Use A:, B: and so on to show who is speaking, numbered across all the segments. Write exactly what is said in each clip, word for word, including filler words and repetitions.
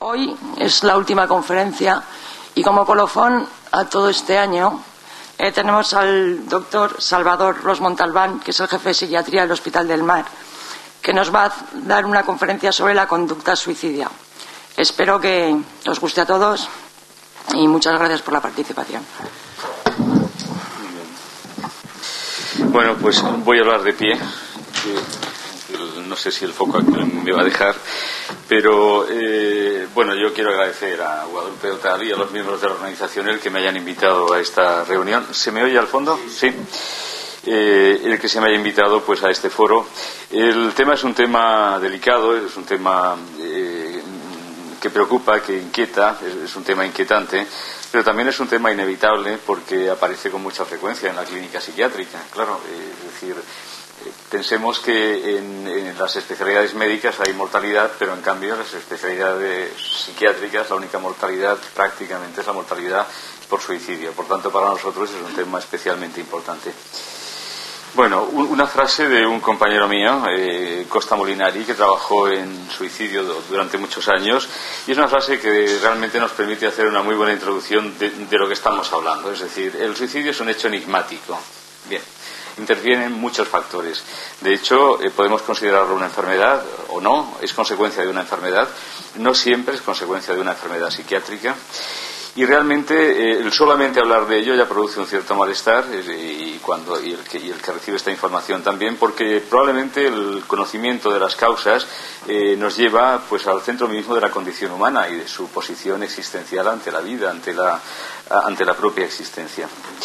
A: Hoy es la última conferencia y como colofón a todo este año eh, tenemos al doctor Salvador Ros Montalbán, que es el jefe de psiquiatría del Hospital del Mar, que nos va a dar una conferencia sobre la conducta suicida. Espero que os guste a todos y muchas gracias por la participación.
B: Bueno, pues voy a hablar de pie. No sé si el foco me va a dejar, pero eh, bueno, yo quiero agradecer a Guadalupe Otal y a los miembros de la organización el que me hayan invitado a esta reunión. ¿Se me oye al fondo? Sí. Eh, el que se me haya invitado pues a este foro. El tema es un tema delicado, es un tema eh, que preocupa, que inquieta, es, es un tema inquietante, pero también es un tema inevitable porque aparece con mucha frecuencia en la clínica psiquiátrica. Claro, eh, es decir, pensemos que en, en las especialidades médicas hay mortalidad, pero en cambio en las especialidades psiquiátricas la única mortalidad prácticamente es la mortalidad por suicidio. Por tanto, para nosotros es un tema especialmente importante. Bueno, un, una frase de un compañero mío, eh, Costa Molinari, que trabajó en suicidio durante muchos años, y es una frase que realmente nos permite hacer una muy buena introducción de, de lo que estamos hablando. Es decir, el suicidio es un hecho enigmático. Bien. Intervienen muchos factores. De hecho, eh, podemos considerarlo una enfermedad o no, es consecuencia de una enfermedad, no siempre es consecuencia de una enfermedad psiquiátrica, y realmente eh, el solamente hablar de ello ya produce un cierto malestar eh, y, cuando, y, el que, y el que recibe esta información también, porque probablemente el conocimiento de las causas eh, nos lleva pues al centro mismo de la condición humana y de su posición existencial ante la vida, ante la, ante la propia existencia.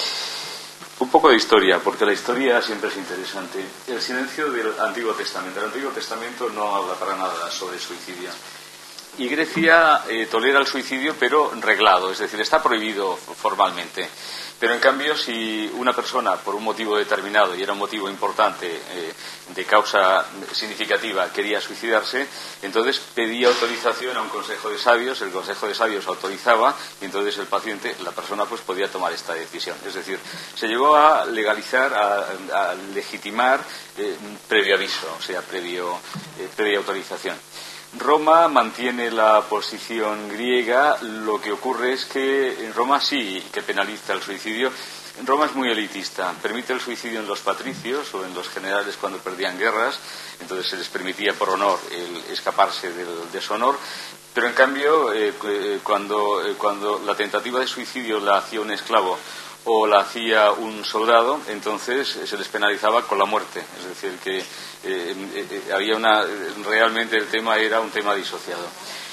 B: Un poco de historia, porque la historia siempre es interesante. El silencio del Antiguo Testamento. El Antiguo Testamento no habla para nada sobre suicidio. Y Grecia eh, tolera el suicidio, pero reglado, es decir, está prohibido formalmente. Pero en cambio, si una persona, por un motivo determinado, y era un motivo importante, eh, de causa significativa, quería suicidarse, entonces pedía autorización a un consejo de sabios, el consejo de sabios autorizaba, y entonces el paciente, la persona, pues podía tomar esta decisión. Es decir, se llegó a legalizar, a, a legitimar eh, previo aviso, o sea, previo, eh, previa autorización. Roma mantiene la posición griega. Lo que ocurre es que en Roma sí que penaliza el suicidio. En Roma es muy elitista, permite el suicidio en los patricios o en los generales cuando perdían guerras, entonces se les permitía por honor el escaparse del deshonor, pero en cambio eh, cuando, eh, cuando la tentativa de suicidio la hacía un esclavo o la hacía un soldado, entonces se les penalizaba con la muerte. Es decir, que eh, eh, había una realmente el tema era un tema disociado.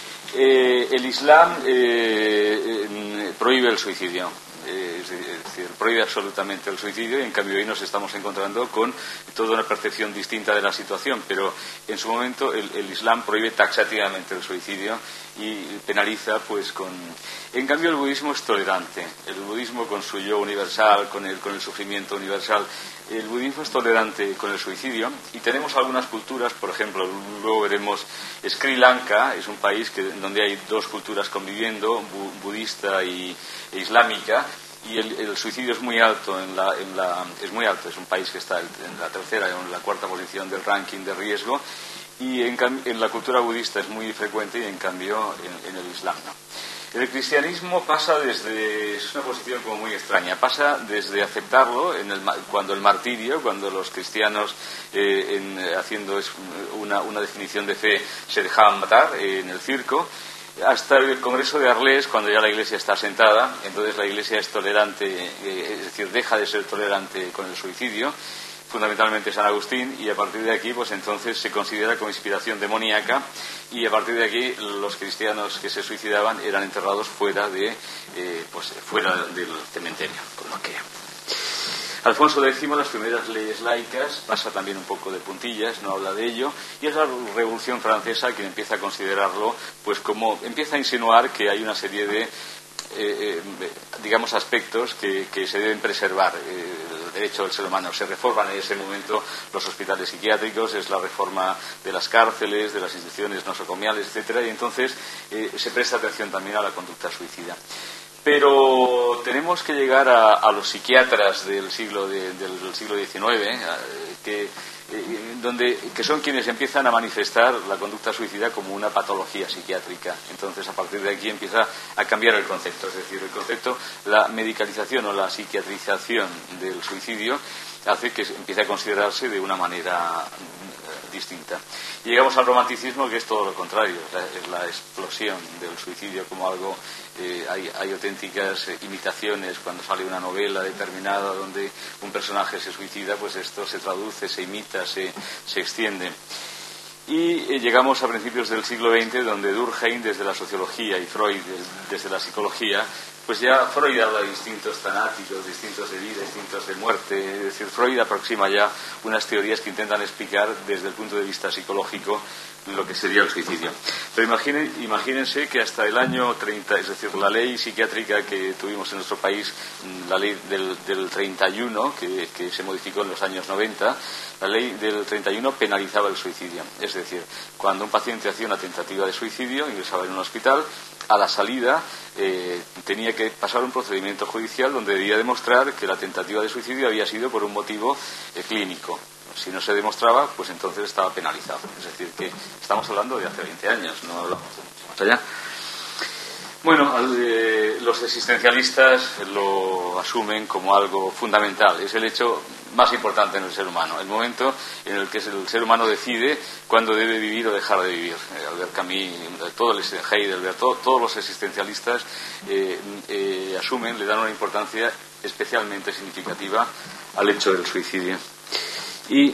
B: Eh, el Islam eh, eh, prohíbe el suicidio. Eh, es decir, prohíbe absolutamente el suicidio, y en cambio hoy nos estamos encontrando con toda una percepción distinta de la situación, pero en su momento el, el Islam prohíbe taxativamente el suicidio y penaliza pues con... En cambio el budismo es tolerante, el budismo con su yo universal, con el, con el sufrimiento universal, el budismo es tolerante con el suicidio, y tenemos algunas culturas, por ejemplo, luego veremos Sri Lanka, es un país que, donde hay dos culturas conviviendo, bu, budista y, e islámica, y el, el suicidio es muy alto en la, en la, es muy alto, es un país que está en la tercera o en la cuarta posición del ranking de riesgo, y en, en la cultura budista es muy frecuente y en cambio en, en el Islam no. El cristianismo pasa desde, es una posición como muy extraña, pasa desde aceptarlo en el, cuando el martirio, cuando los cristianos eh, en, haciendo una, una definición de fe se dejaban matar eh, en el circo, hasta el Congreso de Arles, cuando ya la Iglesia está asentada, entonces la Iglesia es tolerante, eh, es decir, deja de ser tolerante con el suicidio, fundamentalmente San Agustín, y a partir de aquí pues entonces se considera como inspiración demoníaca, y a partir de aquí los cristianos que se suicidaban eran enterrados fuera de eh, pues fuera del cementerio, como que Alfonso X, las primeras leyes laicas, pasa también un poco de puntillas, no habla de ello, y es la Revolución Francesa quien empieza a considerarlo, pues como empieza a insinuar que hay una serie de Eh, eh, digamos aspectos que, que se deben preservar. Eh, el derecho del ser humano se reforman en ese momento los hospitales psiquiátricos, es la reforma de las cárceles, de las instituciones nosocomiales, etcétera, y entonces eh, se presta atención también a la conducta suicida. Pero tenemos que llegar a, a los psiquiatras del siglo, de, del siglo diecinueve, eh, que, eh, donde, que son quienes empiezan a manifestar la conducta suicida como una patología psiquiátrica. Entonces, a partir de aquí empieza a cambiar el concepto. Es decir, el concepto, la medicalización o la psiquiatrización del suicidio hace que empiece a considerarse de una manera distinta. Y llegamos al romanticismo, que es todo lo contrario, es la, es la explosión del suicidio como algo, eh, hay, hay auténticas eh, imitaciones cuando sale una novela determinada donde un personaje se suicida, pues esto se traduce, se imita, se, se extiende. Y eh, llegamos a principios del siglo veinte, donde Durkheim desde la sociología y Freud desde la psicología, pues ya Freud habla de instintos tanáticos, de instintos de vida, instintos de muerte. Es decir, Freud aproxima ya unas teorías que intentan explicar desde el punto de vista psicológico lo que sería el suicidio. Pero imaginen, imagínense que hasta el año treinta, es decir, la ley psiquiátrica que tuvimos en nuestro país, la ley del, del treinta y uno, que, que se modificó en los años noventa, la ley del treinta y uno penalizaba el suicidio. Es decir, cuando un paciente hacía una tentativa de suicidio, ingresaba en un hospital, a la salida eh, tenía que pasar un procedimiento judicial donde debía demostrar que la tentativa de suicidio había sido por un motivo eh, clínico. Si no se demostraba, pues entonces estaba penalizado. Es decir, que estamos hablando de hace veinte años, no hablamos de mucho más allá. Bueno, eh, los existencialistas lo asumen como algo fundamental. Es el hecho más importante en el ser humano, el momento en el que el ser humano decide cuándo debe vivir o dejar de vivir. Eh, Albert Camus, todo el, Heidegger, todo, todos los existencialistas eh, eh, asumen, le dan una importancia especialmente significativa al hecho del suicidio. Y,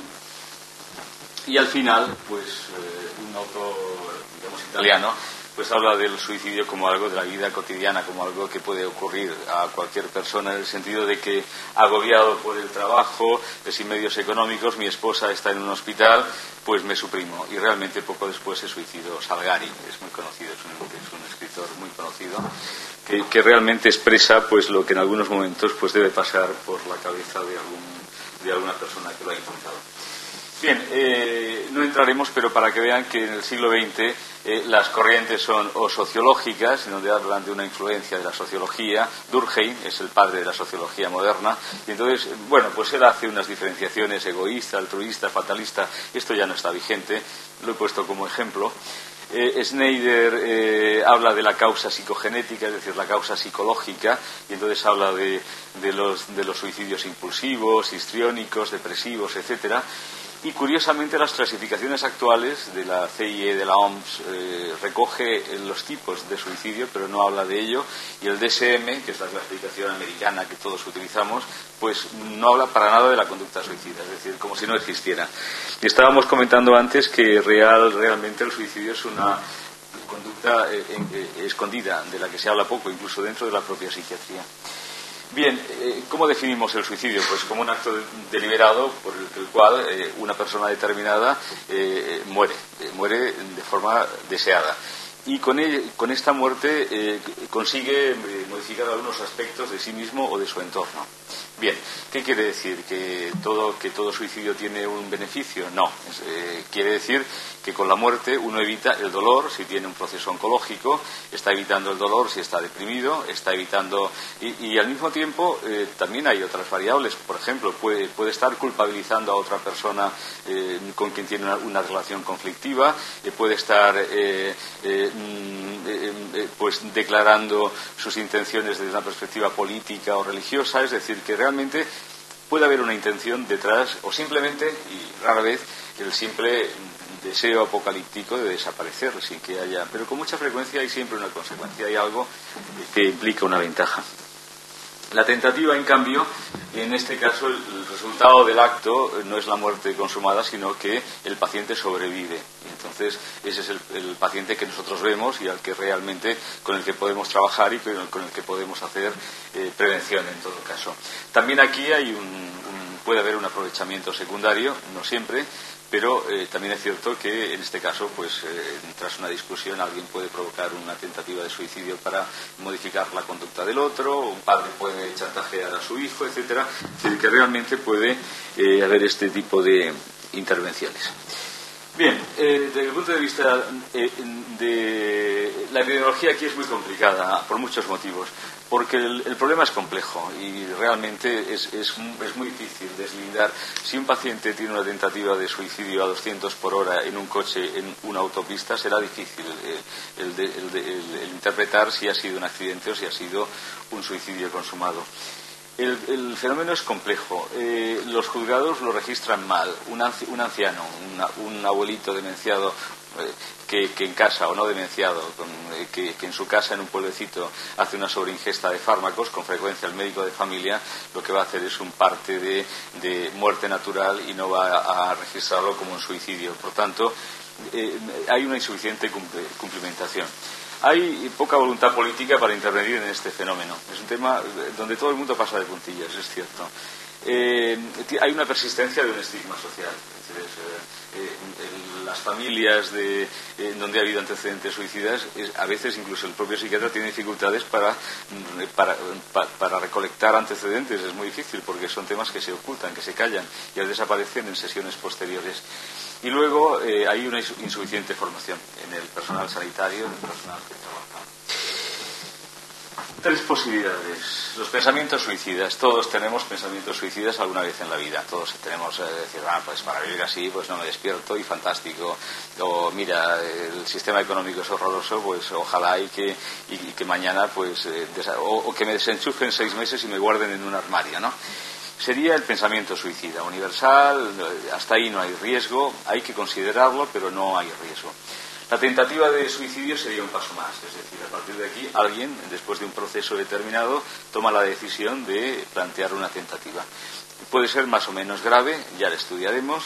B: y al final, pues eh, un autor, digamos, italiano, pues habla del suicidio como algo de la vida cotidiana, como algo que puede ocurrir a cualquier persona, en el sentido de que, agobiado por el trabajo, sin medios económicos, mi esposa está en un hospital, pues me suprimo. Y realmente poco después se suicidó. Salgari, es muy conocido, es un, es un escritor muy conocido, que, que realmente expresa pues lo que en algunos momentos pues debe pasar por la cabeza de algún de alguna persona que lo ha intentado. Bien, eh, no entraremos, pero para que vean que en el siglo veinte eh, las corrientes son o sociológicas, en donde hablan de una influencia de la sociología. Durkheim es el padre de la sociología moderna, y entonces, bueno, pues él hace unas diferenciaciones: egoísta, altruista, fatalista. Esto ya no está vigente, lo he puesto como ejemplo. Eh, Schneider eh, habla de la causa psicogenética, es decir, la causa psicológica, y entonces habla de, de, los, de los suicidios impulsivos, histriónicos, depresivos, etcétera. Y curiosamente las clasificaciones actuales de la C I E, de la O M S, eh, recoge los tipos de suicidio, pero no habla de ello, y el D S M, que es la clasificación americana que todos utilizamos, pues no habla para nada de la conducta suicida, es decir, como si no existiera. Y estábamos comentando antes que real, realmente el suicidio es una conducta eh, eh, escondida, de la que se habla poco, incluso dentro de la propia psiquiatría. Bien, eh, ¿cómo definimos el suicidio? Pues como un acto de, deliberado por el, el cual eh, una persona determinada eh, muere, eh, muere de forma deseada. Y con, el, con esta muerte eh, consigue eh, modificar algunos aspectos de sí mismo o de su entorno. Bien, ¿qué quiere decir? ¿Que todo, que todo suicidio tiene un beneficio? No. Es, eh, quiere decir que con la muerte uno evita el dolor si tiene un proceso oncológico, está evitando el dolor si está deprimido, está evitando... Y, y al mismo tiempo eh, también hay otras variables. Por ejemplo, puede, puede estar culpabilizando a otra persona eh, con quien tiene una, una relación conflictiva, eh, puede estar eh, eh, eh, eh, pues declarando sus intenciones desde una perspectiva política o religiosa, es decir, que realmente puede haber una intención detrás, o simplemente, y rara vez, el simple deseo apocalíptico de desaparecer sin que haya, pero con mucha frecuencia hay siempre una consecuencia, hay algo que implica una ventaja. La tentativa, en cambio, en este caso el resultado del acto no es la muerte consumada, sino que el paciente sobrevive. Y entonces ese es el, el paciente que nosotros vemos y al que realmente con el que podemos trabajar y con el, con el que podemos hacer eh, prevención en todo caso. También aquí hay un, un, puede haber un aprovechamiento secundario, no siempre, pero eh, también es cierto que en este caso, pues eh, tras una discusión alguien puede provocar una tentativa de suicidio para modificar la conducta del otro, un padre puede chantajear a su hijo, etcétera. Es decir, que realmente puede eh, haber este tipo de intervenciones. Bien. eh, desde el punto de vista eh, de la epidemiología aquí es muy complicada por muchos motivos, porque el, el problema es complejo y realmente es, es, es muy difícil deslindar. Si un paciente tiene una tentativa de suicidio a doscientos por hora en un coche, en una autopista, será difícil eh, el, de, el, de, el, el interpretar si ha sido un accidente o si ha sido un suicidio consumado. El, el fenómeno es complejo. Eh, los juzgados lo registran mal. Un, anci un anciano, una, un abuelito demenciado eh, que, que en casa, o no demenciado, con, eh, que, que en su casa, en un pueblecito, hace una sobreingesta de fármacos, con frecuencia el médico de familia lo que va a hacer es un parte de, de muerte natural y no va a, a registrarlo como un suicidio. Por tanto, eh, hay una insuficiente cumplimentación. Hay poca voluntad política para intervenir en este fenómeno. Es un tema donde todo el mundo pasa de puntillas, es cierto. Eh, hay una persistencia de un estigma social. Es decir, es, eh, en las familias de, eh, donde ha habido antecedentes suicidas, es, a veces incluso el propio psiquiatra tiene dificultades para, para, para, para recolectar antecedentes. Es muy difícil porque son temas que se ocultan, que se callan y a veces aparecen en sesiones posteriores. Y luego eh, hay una insuficiente formación en el personal sanitario, en el personal que trabaja. Tres posibilidades. Los pensamientos suicidas. Todos tenemos pensamientos suicidas alguna vez en la vida. Todos tenemos eh, decir, ah, pues para vivir así, pues no me despierto y fantástico. O mira, el sistema económico es horroroso, pues ojalá y que, y, y que mañana, pues, eh, o, o que me desenchufen seis meses y me guarden en un armario, ¿no? Sería el pensamiento suicida, universal, hasta ahí no hay riesgo, hay que considerarlo, pero no hay riesgo. La tentativa de suicidio sería un paso más, es decir, a partir de aquí alguien, después de un proceso determinado, toma la decisión de plantear una tentativa. Puede ser más o menos grave, ya lo estudiaremos.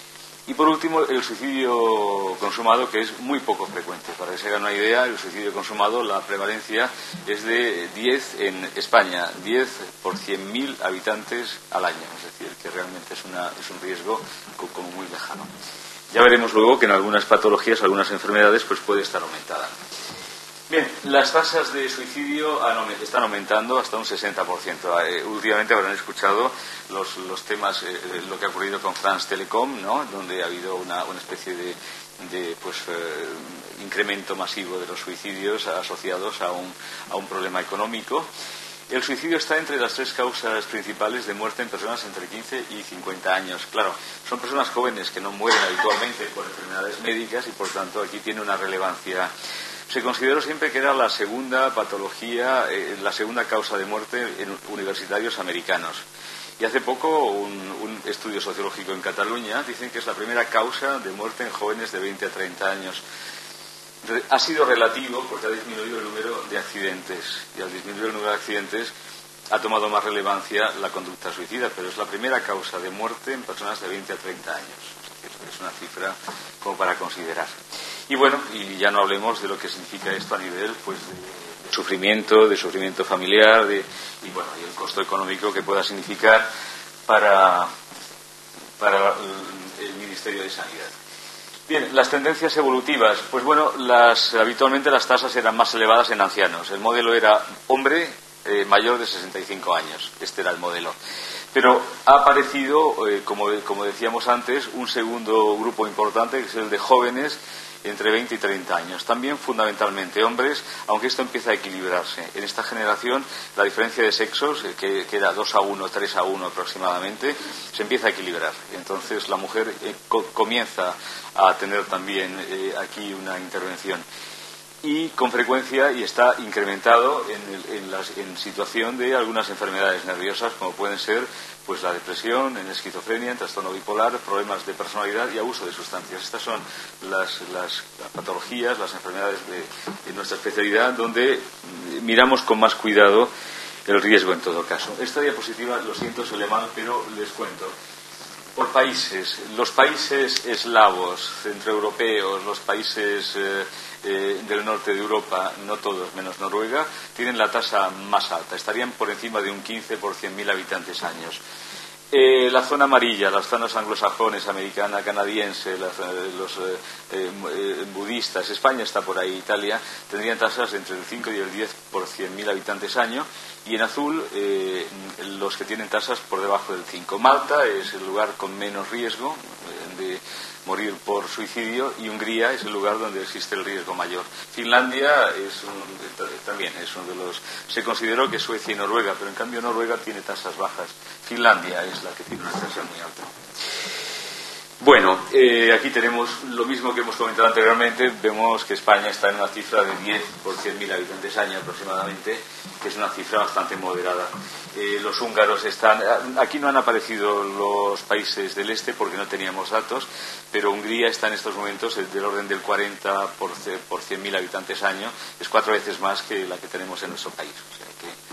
B: Y por último, el suicidio consumado, que es muy poco frecuente. Para que se hagan una idea, el suicidio consumado, la prevalencia es de diez en España, diez por cien mil habitantes al año. Es decir, que realmente es, una, es un riesgo como muy lejano. Ya veremos luego que en algunas patologías, algunas enfermedades, pues puede estar aumentada. Bien, las tasas de suicidio están aumentando hasta un sesenta por ciento. Eh, últimamente habrán escuchado los, los temas, eh, lo que ha ocurrido con France Telecom, ¿no? Donde ha habido una, una especie de, de pues, eh, incremento masivo de los suicidios asociados a un, a un problema económico. El suicidio está entre las tres causas principales de muerte en personas entre quince y cincuenta años. Claro, son personas jóvenes que no mueren habitualmente por enfermedades médicas y, por tanto, aquí tiene una relevancia. Se consideró siempre que era la segunda patología, eh, la segunda causa de muerte en universitarios americanos. Y hace poco un, un estudio sociológico en Cataluña dicen que es la primera causa de muerte en jóvenes de veinte a treinta años. Re, ha sido relativo porque ha disminuido el número de accidentes. Y al disminuir el número de accidentes ha tomado más relevancia la conducta suicida, pero es la primera causa de muerte en personas de veinte a treinta años. Es una cifra como para considerar. Y bueno, y ya no hablemos de lo que significa esto a nivel pues de, de sufrimiento, de sufrimiento familiar, de, y bueno, y el costo económico que pueda significar para, para el Ministerio de Sanidad. Bien, las tendencias evolutivas. Pues bueno, las, habitualmente las tasas eran más elevadas en ancianos. El modelo era hombre eh, mayor de sesenta y cinco años. Este era el modelo. Pero ha aparecido, eh, como, como decíamos antes, un segundo grupo importante, que es el de jóvenes entre veinte y treinta años. También fundamentalmente hombres, aunque esto empieza a equilibrarse. En esta generación la diferencia de sexos, que, que era dos a uno, tres a uno aproximadamente, se empieza a equilibrar. Entonces la mujer eh, co comienza a tener también eh, aquí una intervención. Y con frecuencia, y está incrementado en, el, en, las, en situación de algunas enfermedades nerviosas, como pueden ser pues la depresión, en esquizofrenia, en trastorno bipolar, problemas de personalidad y abuso de sustancias. Estas son las, las patologías, las enfermedades de, de nuestra especialidad, donde miramos con más cuidado el riesgo en todo caso. Esta diapositiva, lo siento, se lee mal, pero les cuento. Por países, los países eslavos, centroeuropeos, los países eh, eh, del norte de Europa, no todos, menos Noruega, tienen la tasa más alta, estarían por encima de un quince por cien mil habitantes años. Eh, la zona amarilla, las zonas anglosajones, americana, canadiense, las, los eh, eh, budistas, España está por ahí, Italia, tendrían tasas entre el cinco y el diez por cien mil habitantes año, y en azul eh, los que tienen tasas por debajo del cinco. Malta es el lugar con menos riesgo de, morir por suicidio, y Hungría es el lugar donde existe el riesgo mayor. Finlandia es un, también es uno de los... Se consideró que Suecia y Noruega, pero en cambio Noruega tiene tasas bajas. Finlandia es la que tiene una tasa muy alta. Bueno, eh, aquí tenemos lo mismo que hemos comentado anteriormente. Vemos que España está en una cifra de diez por cien mil habitantes año aproximadamente, que es una cifra bastante moderada. Eh, los húngaros están... Aquí no han aparecido los países del este porque no teníamos datos, pero Hungría está en estos momentos del orden del cuarenta por cien mil habitantes año. Es cuatro veces más que la que tenemos en nuestro país. O sea que...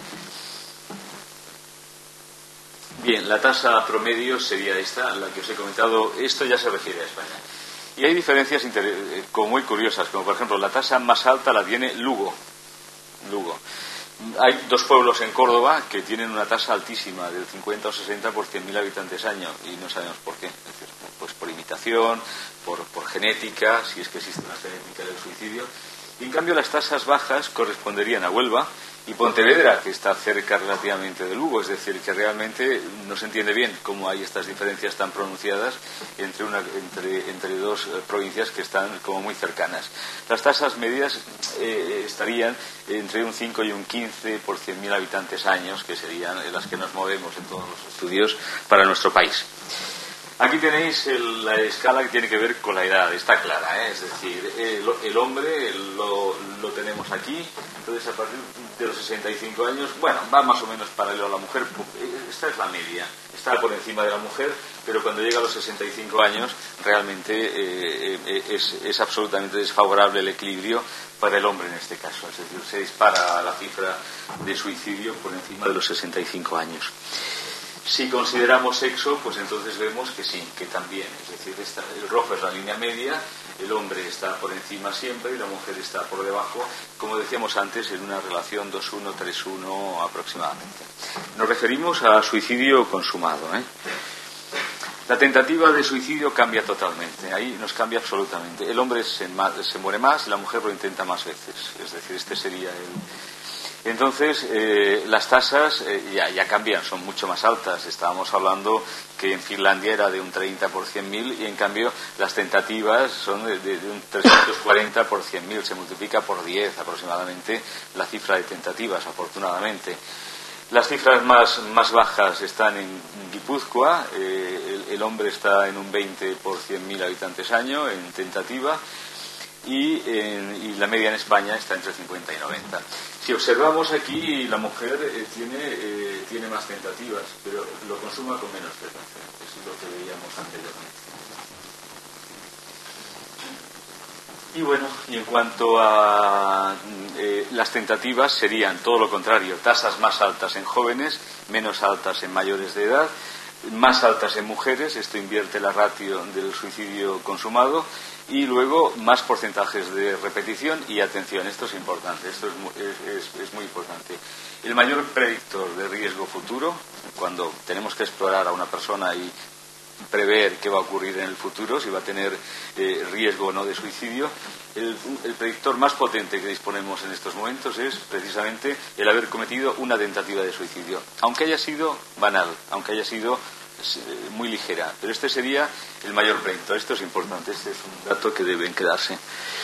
B: Bien, la tasa promedio sería esta, la que os he comentado. Esto ya se refiere a España. Y hay diferencias como muy curiosas, como por ejemplo la tasa más alta la tiene Lugo. Lugo. Hay dos pueblos en Córdoba que tienen una tasa altísima, del cincuenta o sesenta por cien mil habitantes año, y no sabemos por qué. Es decir, pues por imitación, por, por genética, si es que existe una genética del suicidio. Y en cambio las tasas bajas corresponderían a Huelva y Pontevedra, que está cerca relativamente de Lugo. Es decir, que realmente no se entiende bien cómo hay estas diferencias tan pronunciadas entre, una, entre, entre dos eh, provincias que están como muy cercanas. Las tasas medias eh, estarían entre un cinco y un quince por cien mil habitantes años, que serían las que nos movemos en todos los estudios para nuestro país. Aquí tenéis el, la escala que tiene que ver con la edad, está clara, ¿eh? Es decir, el, el hombre lo, lo tenemos aquí, entonces a partir de los sesenta y cinco años, bueno, va más o menos paralelo a la mujer, esta es la media, está por encima de la mujer, pero cuando llega a los sesenta y cinco años realmente eh, eh, es, es absolutamente desfavorable el equilibrio para el hombre en este caso, es decir, se dispara la cifra de suicidio por encima de los sesenta y cinco años. Si consideramos sexo, pues entonces vemos que sí, que también. Es decir, esta, el rojo es la línea media, el hombre está por encima siempre y la mujer está por debajo, como decíamos antes, en una relación dos uno, tres uno aproximadamente. Nos referimos a suicidio consumado, ¿eh? La tentativa de suicidio cambia totalmente, ahí nos cambia absolutamente. El hombre se, se muere más y la mujer lo intenta más veces. Es decir, este sería el... Entonces, eh, las tasas eh, ya, ya cambian, son mucho más altas. Estábamos hablando que en Finlandia era de un treinta por cien mil y en cambio las tentativas son de, de, de un trescientos cuarenta por cien mil. Se multiplica por diez aproximadamente la cifra de tentativas, afortunadamente. Las cifras más, más bajas están en Guipúzcoa, eh, el, el hombre está en un veinte por cien mil habitantes año en tentativa. Y, en, y la media en España está entre cincuenta y noventa. Si observamos aquí, la mujer eh, tiene, eh, tiene más tentativas, pero lo consuma con menos frecuencia. Eso es lo que veíamos anteriormente. Y bueno, y en cuanto a eh, las tentativas, serían todo lo contrario, tasas más altas en jóvenes, menos altas en mayores de edad, más altas en mujeres, esto invierte la ratio del suicidio consumado, y luego más porcentajes de repetición y atención. Esto es importante, esto es muy, es, es, es muy importante. El mayor predictor de riesgo futuro, cuando tenemos que explorar a una persona y prever qué va a ocurrir en el futuro, si va a tener eh, riesgo o no de suicidio, el, el predictor más potente que disponemos en estos momentos es precisamente el haber cometido una tentativa de suicidio, aunque haya sido banal, aunque haya sido muy ligera, pero este sería el mayor predictor. Esto es importante, este es un dato que deben quedarse.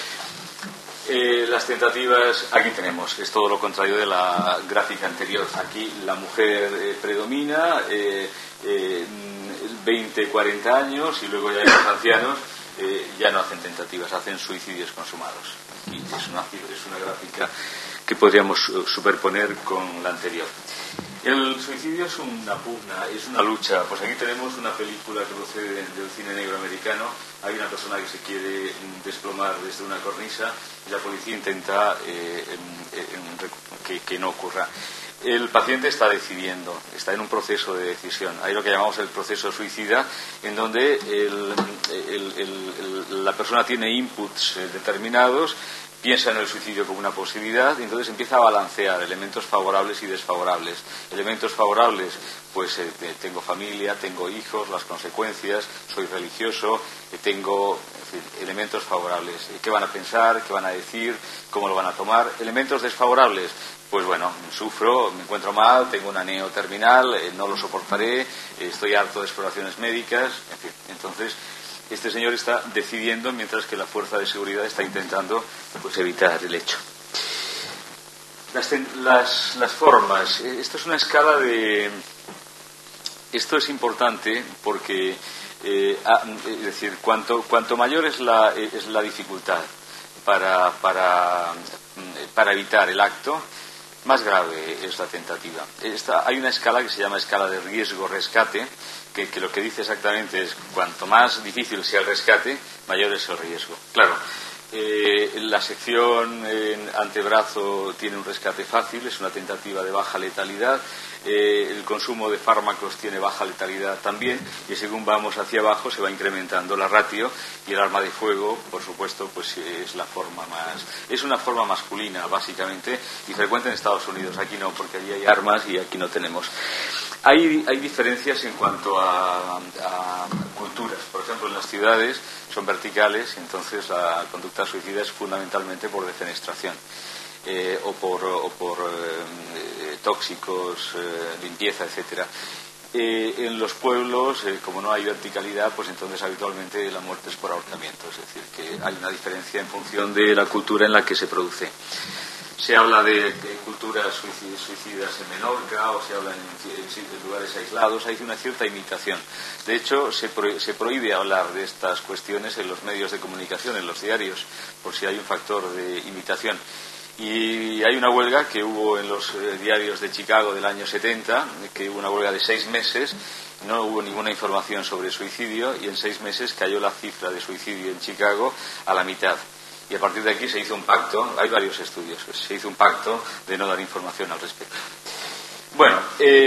B: Eh, las tentativas, aquí tenemos, es todo lo contrario de la gráfica anterior. Aquí la mujer eh, predomina, eh, eh, veinte, cuarenta años, y luego ya los ancianos eh, ya no hacen tentativas, hacen suicidios consumados. Y es una, es una gráfica que podríamos superponer con la anterior. El suicidio es una pugna, es una lucha. Pues aquí tenemos una película que procede del cine negro americano. Hay una persona que se quiere desplomar desde una cornisa y la policía intenta eh, en, en, que, que no ocurra. El paciente está decidiendo, está en un proceso de decisión. Hay lo que llamamos el proceso suicida, en donde el, el, el, el, la persona tiene inputs determinados, piensa en el suicidio como una posibilidad y entonces empieza a balancear elementos favorables y desfavorables. Elementos favorables, pues eh, tengo familia, tengo hijos, las consecuencias, soy religioso, eh, tengo en fin, elementos favorables. Eh, ¿Qué van a pensar? ¿Qué van a decir? ¿Cómo lo van a tomar? Elementos desfavorables, pues bueno, sufro, me encuentro mal, tengo una neo terminal, eh, no lo soportaré, eh, estoy harto de exploraciones médicas, en fin, entonces este señor está decidiendo mientras que la fuerza de seguridad está intentando pues evitar el hecho. Las, las, las formas. Esto es una escala de... Esto es importante porque, eh, es decir, cuanto, cuanto mayor es la, es la dificultad para, para, para evitar el acto, más grave es la tentativa. Esta, hay una escala que se llama escala de riesgo-rescate, que, que lo que dice exactamente es cuanto más difícil sea el rescate, mayor es el riesgo. Claro, eh, la sección en antebrazo tiene un rescate fácil, es una tentativa de baja letalidad. Eh, el consumo de fármacos tiene baja letalidad también, y según vamos hacia abajo se va incrementando la ratio, y el arma de fuego, por supuesto, pues es la forma más, es una forma masculina básicamente, y frecuente en Estados Unidos. Aquí no, porque allí hay armas y aquí no tenemos. Hay, hay diferencias en cuanto a, a culturas. Por ejemplo, en las ciudades son verticales, y entonces la conducta suicida es fundamentalmente por defenestración. Eh, o por, o por eh, tóxicos, eh, limpieza, etcétera. Eh, en los pueblos, eh, como no hay verticalidad, pues entonces habitualmente la muerte es por ahorcamiento, es decir, que hay una diferencia en función de la cultura en la que se produce. Se habla de, de culturas suicidas en Menorca, o se habla en, en, en lugares aislados. Hay una cierta imitación. De hecho, se, pro, se prohíbe hablar de estas cuestiones en los medios de comunicación, en los diarios, por si hay un factor de imitación. Y hay una huelga que hubo en los eh, diarios de Chicago del año setenta, que hubo una huelga de seis meses, no hubo ninguna información sobre suicidio, y en seis meses cayó la cifra de suicidio en Chicago a la mitad. Y a partir de aquí se hizo un pacto, hay varios estudios, se hizo un pacto de no dar información al respecto. Bueno,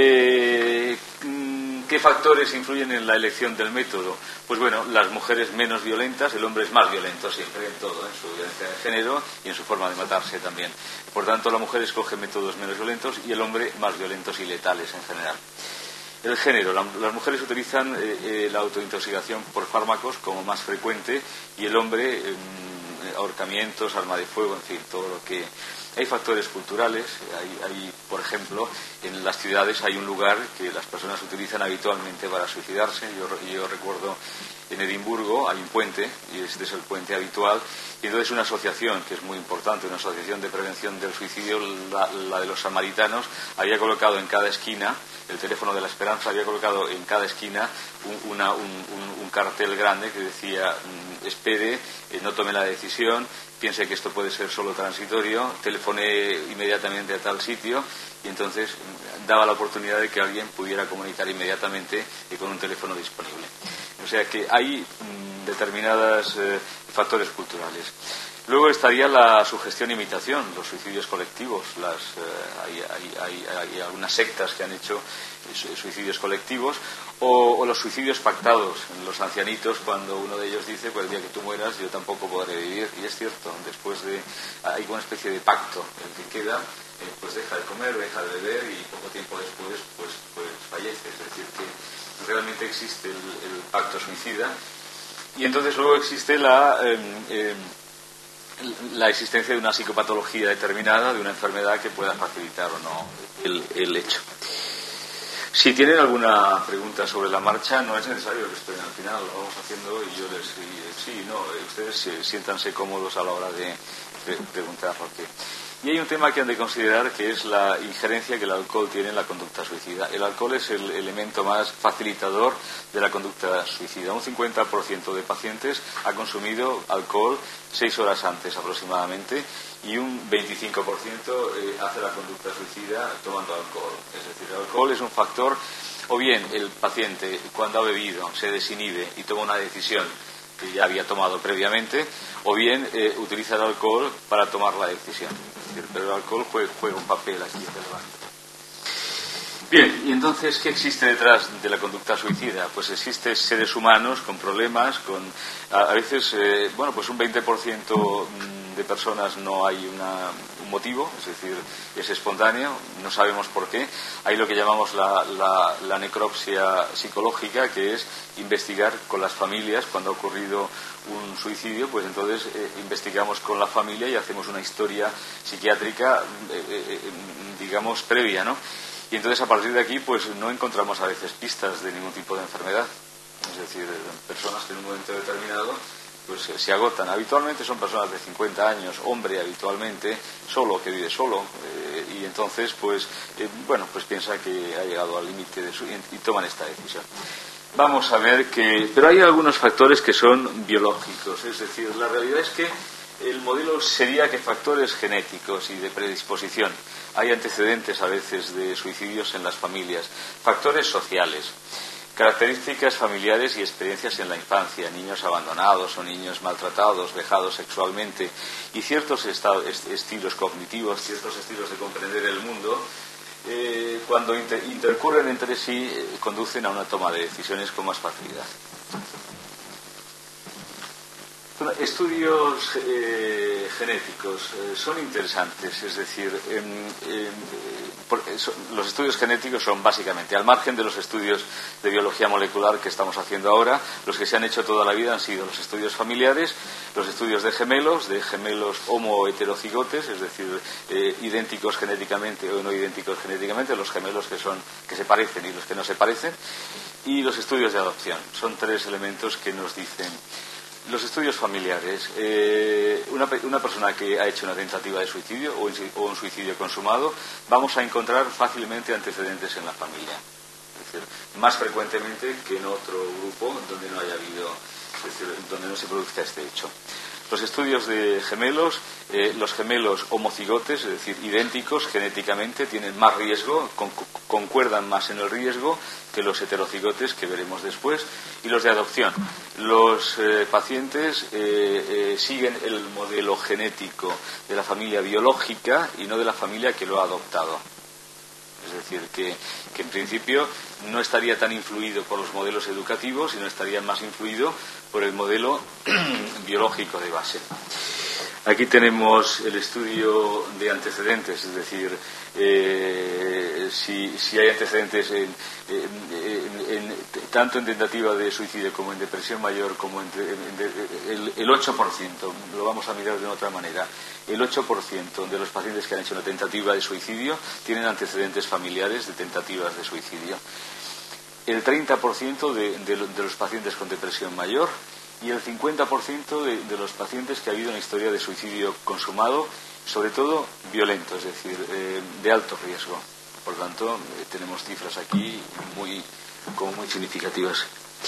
B: eh, ¿qué factores influyen en la elección del método? Pues bueno, las mujeres menos violentas, el hombre es más violento siempre en todo, en su violencia de género y en su forma de matarse también. Por tanto, la mujer escoge métodos menos violentos y el hombre más violentos y letales en general. El género, la, las mujeres utilizan eh, eh, la autointoxicación por fármacos como más frecuente, y el hombre eh, ahorcamientos, arma de fuego, en fin, todo lo que... Hay factores culturales, hay, hay, por ejemplo, en las ciudades hay un lugar que las personas utilizan habitualmente para suicidarse. Yo, yo recuerdo en Edimburgo hay un puente, y este es el puente habitual, y entonces una asociación que es muy importante, una asociación de prevención del suicidio, la, la de los samaritanos, había colocado en cada esquina, el teléfono de la esperanza, había colocado en cada esquina un, una, un, un, un cartel grande que decía espere, eh, no tome la decisión, piense que esto puede ser solo transitorio, telefone inmediatamente a tal sitio, y entonces daba la oportunidad de que alguien pudiera comunicar inmediatamente y con un teléfono disponible. O sea que hay mmm, determinados eh, factores culturales. Luego estaría la sugestión-imitación, los suicidios colectivos. Las, eh, hay, hay, hay, hay algunas sectas que han hecho suicidios colectivos, o, o los suicidios pactados, los ancianitos, cuando uno de ellos dice, pues el día que tú mueras yo tampoco podré vivir. Y es cierto, después de hay una especie de pacto, el que queda eh, pues deja de comer, deja de beber, y poco tiempo después pues, pues fallece. Es decir, que realmente existe el, el pacto suicida. Y entonces luego existe la eh, eh, la existencia de una psicopatología determinada, de una enfermedad que pueda facilitar o no el, el hecho. Si tienen alguna pregunta sobre la marcha, no es necesario que estén al final, lo vamos haciendo y yo les... Sí, no, ustedes siéntanse cómodos a la hora de preguntar por qué. Y hay un tema que han de considerar, que es la injerencia que el alcohol tiene en la conducta suicida. El alcohol es el elemento más facilitador de la conducta suicida. Un cincuenta por ciento de pacientes ha consumido alcohol seis horas antes aproximadamente, y un veinticinco por ciento eh, hace la conducta suicida tomando alcohol. Es decir, el alcohol es un factor, o bien el paciente cuando ha bebido se desinhibe y toma una decisión que ya había tomado previamente, o bien eh, utiliza el alcohol para tomar la decisión. Es decir, pero el alcohol juega, juega un papel aquí relevante. Bien, y entonces, ¿qué existe detrás de la conducta suicida? Pues existen seres humanos con problemas, con a, a veces, eh, bueno, pues un veinte por ciento de personas no hay una, un motivo, es decir, es espontáneo, no sabemos por qué. Hay lo que llamamos la, la, la necropsia psicológica, que es investigar con las familias cuando ha ocurrido un suicidio, pues entonces eh, investigamos con la familia y hacemos una historia psiquiátrica, eh, eh, digamos, previa, ¿no? Y entonces a partir de aquí pues no encontramos a veces pistas de ningún tipo de enfermedad. es decir, personas que en un momento determinado pues se agotan. Habitualmente son personas de cincuenta años, hombre habitualmente, solo, que vive solo, eh, y entonces pues eh, bueno, pues piensa que ha llegado al límite de su y, y toman esta decisión. Vamos a ver que, pero hay algunos factores que son biológicos, es decir, la realidad es que el modelo sería que factores genéticos y de predisposición, hay antecedentes a veces de suicidios en las familias, factores sociales, características familiares y experiencias en la infancia, niños abandonados o niños maltratados, vejados sexualmente, y ciertos estados, est- estilos cognitivos, ciertos estilos de comprender el mundo, eh, cuando inter- intercurren entre sí, eh, conducen a una toma de decisiones con más facilidad. Estudios eh, genéticos eh, son interesantes, es decir, eh, eh, porque son, los estudios genéticos son básicamente, al margen de los estudios de biología molecular que estamos haciendo ahora, los que se han hecho toda la vida han sido los estudios familiares, los estudios de gemelos, de gemelos homoheterocigotes, es decir, eh, idénticos genéticamente o no idénticos genéticamente, los gemelos que son que se parecen y los que no se parecen, y los estudios de adopción. Son tres elementos que nos dicen. Los estudios familiares. Eh, una, una persona que ha hecho una tentativa de suicidio o, en, o un suicidio consumado, vamos a encontrar fácilmente antecedentes en la familia. Es decir, más frecuentemente que en otro grupo donde no haya habido, es decir, donde no se produzca este hecho. Los estudios de gemelos, eh, los gemelos homocigotes, es decir, idénticos genéticamente, tienen más riesgo, con, concuerdan más en el riesgo que los heterocigotes que veremos después, y los de adopción. Los eh, pacientes eh, eh, siguen el modelo genético de la familia biológica y no de la familia que lo ha adoptado. Es decir, que, que en principio no estaría tan influido por los modelos educativos, sino estaría más influido por el modelo biológico de base. Aquí tenemos el estudio de antecedentes, es decir, eh, si, si hay antecedentes en, en, en, en, tanto en tentativa de suicidio como en depresión mayor, como en, en, el, el ocho por ciento, lo vamos a mirar de otra manera, el ocho por ciento de los pacientes que han hecho una tentativa de suicidio tienen antecedentes familiares de tentativas de suicidio. El treinta por ciento de, de, de los pacientes con depresión mayor y el cincuenta por ciento de, de los pacientes que ha habido una historia de suicidio consumado, sobre todo violento, es decir, eh, de alto riesgo. Por lo tanto, eh, tenemos cifras aquí muy, como muy significativas.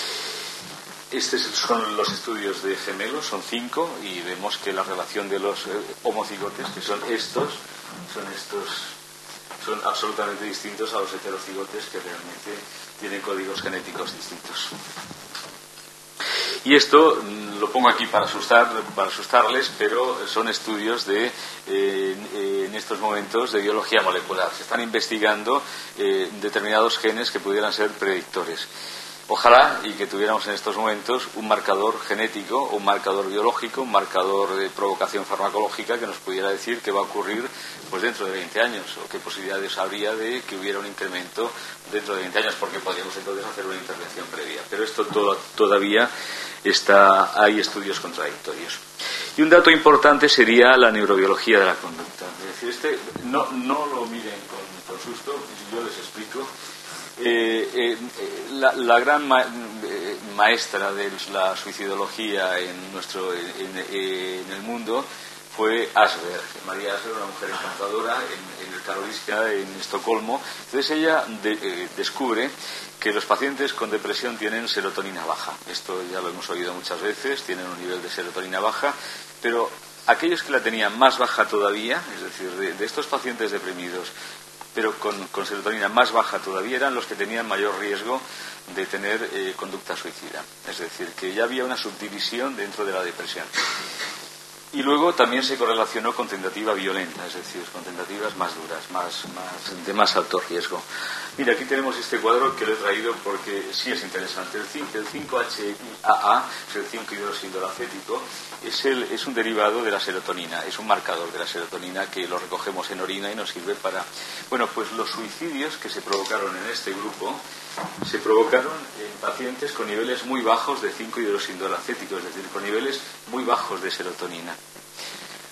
B: Estos son los estudios de gemelos, son cinco, y vemos que la relación de los eh, homocigotes, que son estos, son estos, son absolutamente distintos a los heterocigotes, que realmente tienen códigos genéticos distintos. Y esto lo pongo aquí para asustar, para asustarles, pero son estudios de, eh, en estos momentos de biología molecular. Se están investigando eh, determinados genes que pudieran ser predictores. Ojalá y que tuviéramos en estos momentos un marcador genético, un marcador biológico, un marcador de provocación farmacológica que nos pudiera decir qué va a ocurrir pues dentro de veinte años, o qué posibilidades habría de que hubiera un incremento dentro de veinte años, porque podríamos entonces hacer una intervención previa. Pero esto todo, todavía está, hay estudios contradictorios. Y un dato importante sería la neurobiología de la conducta. Es decir, este no, no lo miren con, con susto, yo les explico. Eh, eh, la, la gran ma eh, maestra de la suicidología en nuestro en, en el mundo fue Asberg, María Asberg, una mujer encantadora en, en el Karolinska, en Estocolmo. Entonces ella de, eh, descubre que los pacientes con depresión tienen serotonina baja. Esto ya lo hemos oído muchas veces, tienen un nivel de serotonina baja, pero aquellos que la tenían más baja todavía, es decir, de, de estos pacientes deprimidos, pero con, con serotonina más baja todavía, eran los que tenían mayor riesgo de tener eh, conducta suicida. Es decir, que ya había una subdivisión dentro de la depresión. Y luego también se correlacionó con tentativa violenta, es decir, con tentativas más duras, más, más, de más alto riesgo. Mira, aquí tenemos este cuadro que lo he traído porque sí es interesante. El, el cinco H I A A, es el cinco hidroxindolacético, es, el, es un derivado de la serotonina, es un marcador de la serotonina que lo recogemos en orina y nos sirve para... Bueno, pues los suicidios que se provocaron en este grupo se provocaron en pacientes con niveles muy bajos de cinco hidroxindolacético, es decir, con niveles muy bajos de serotonina.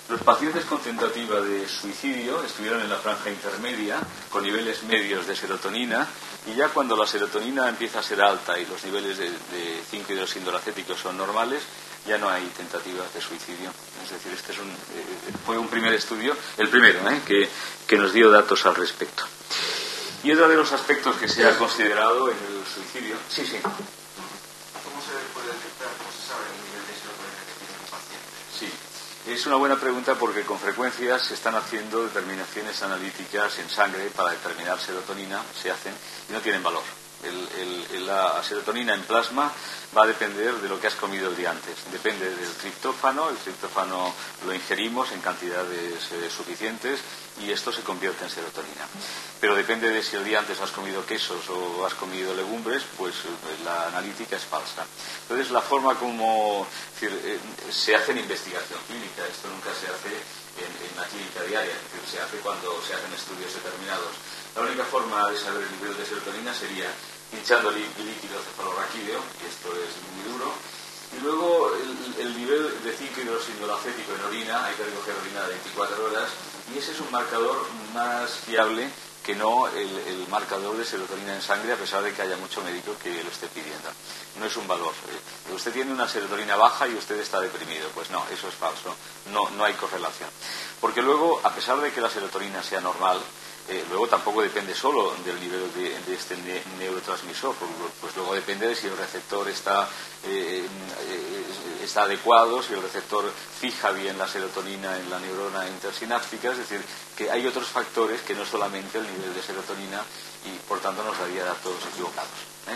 B: Los pacientes con tentativa de suicidio estuvieron en la franja intermedia, con niveles medios de serotonina, y ya cuando la serotonina empieza a ser alta y los niveles de, de cinco hidroxindolacéticos son normales, ya no hay tentativas de suicidio. Es decir, este es un, eh, fue un primer estudio, el primero, ¿eh? que, que nos dio datos al respecto. Y otro de los aspectos que se ha considerado en el suicidio... Sí, sí.
C: ¿Cómo se puede detectar, cómo se sabe el nivel de serotonina que tiene un paciente?
B: Sí. Es una buena pregunta porque con frecuencia se están haciendo determinaciones analíticas en sangre para determinar serotonina, se hacen y no tienen valor. El, el, la serotonina en plasma va a depender de lo que has comido el día antes. Depende del triptófano, el triptófano lo ingerimos en cantidades eh, suficientes y esto se convierte en serotonina. Pero depende de si el día antes has comido quesos o has comido legumbres, pues eh, la analítica es falsa. Entonces la forma como es decir, eh, se hace en investigación clínica, esto nunca se hace en, en la clínica diaria, es decir, se hace cuando se hacen estudios determinados. La única forma de saber el nivel de serotonina sería hinchando el líquido cefalorraquídeo, y esto es muy duro, y luego el, el nivel de cinco hidroxindolacético en orina, hay que recoger orina de veinticuatro horas, y ese es un marcador más fiable que no el, el marcador de serotonina en sangre, a pesar de que haya mucho médico que lo esté pidiendo. No es un valor. Usted tiene una serotonina baja y usted está deprimido. Pues no, eso es falso. No, no hay correlación. Porque luego, a pesar de que la serotonina sea normal, Eh, luego tampoco depende solo del nivel de, de este ne neurotransmisor, pues luego depende de si el receptor está, eh, eh, está adecuado, si el receptor fija bien la serotonina en la neurona intersináptica, es decir, que hay otros factores que no solamente el nivel de serotonina y por tanto nos daría datos equivocados. ¿eh?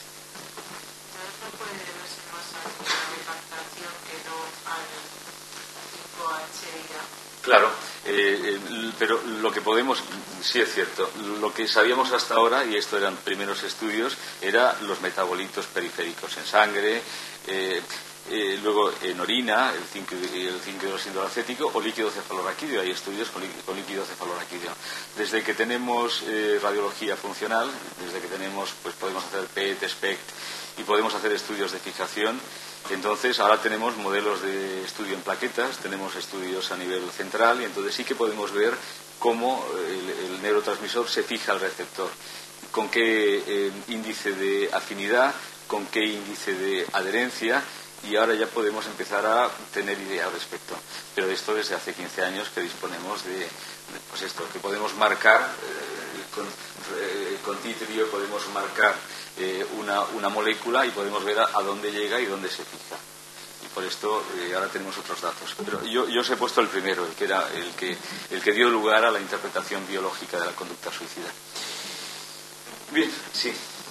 D: ¿No puede deberse más a la decaptación que no al cinco H I A?
B: Claro, eh, eh, pero lo que podemos, sí es cierto, lo que sabíamos hasta ahora, y esto eran primeros estudios, era los metabolitos periféricos en sangre, eh, eh, luego en orina, el cinco hidroxindolacético o líquido cefalorraquídeo. Hay estudios con, con líquido cefalorraquídeo. Desde que tenemos eh, radiología funcional, desde que tenemos, pues podemos hacer P E T, SPECT y podemos hacer estudios de fijación. Entonces ahora tenemos modelos de estudio en plaquetas, tenemos estudios a nivel central y entonces sí que podemos ver cómo el, el neurotransmisor se fija al receptor, con qué eh, índice de afinidad, con qué índice de adherencia, y ahora ya podemos empezar a tener idea al respecto. Pero esto desde hace quince años que disponemos de, de pues esto, que podemos marcar eh, con, eh, con titrio, podemos marcar Eh, una, una molécula y podemos ver a, a dónde llega y dónde se fija. Y por esto eh, ahora tenemos otros datos. Pero yo, yo os he puesto el primero, el que era el que, el que dio lugar a la interpretación biológica de la conducta suicida. Bien, sí.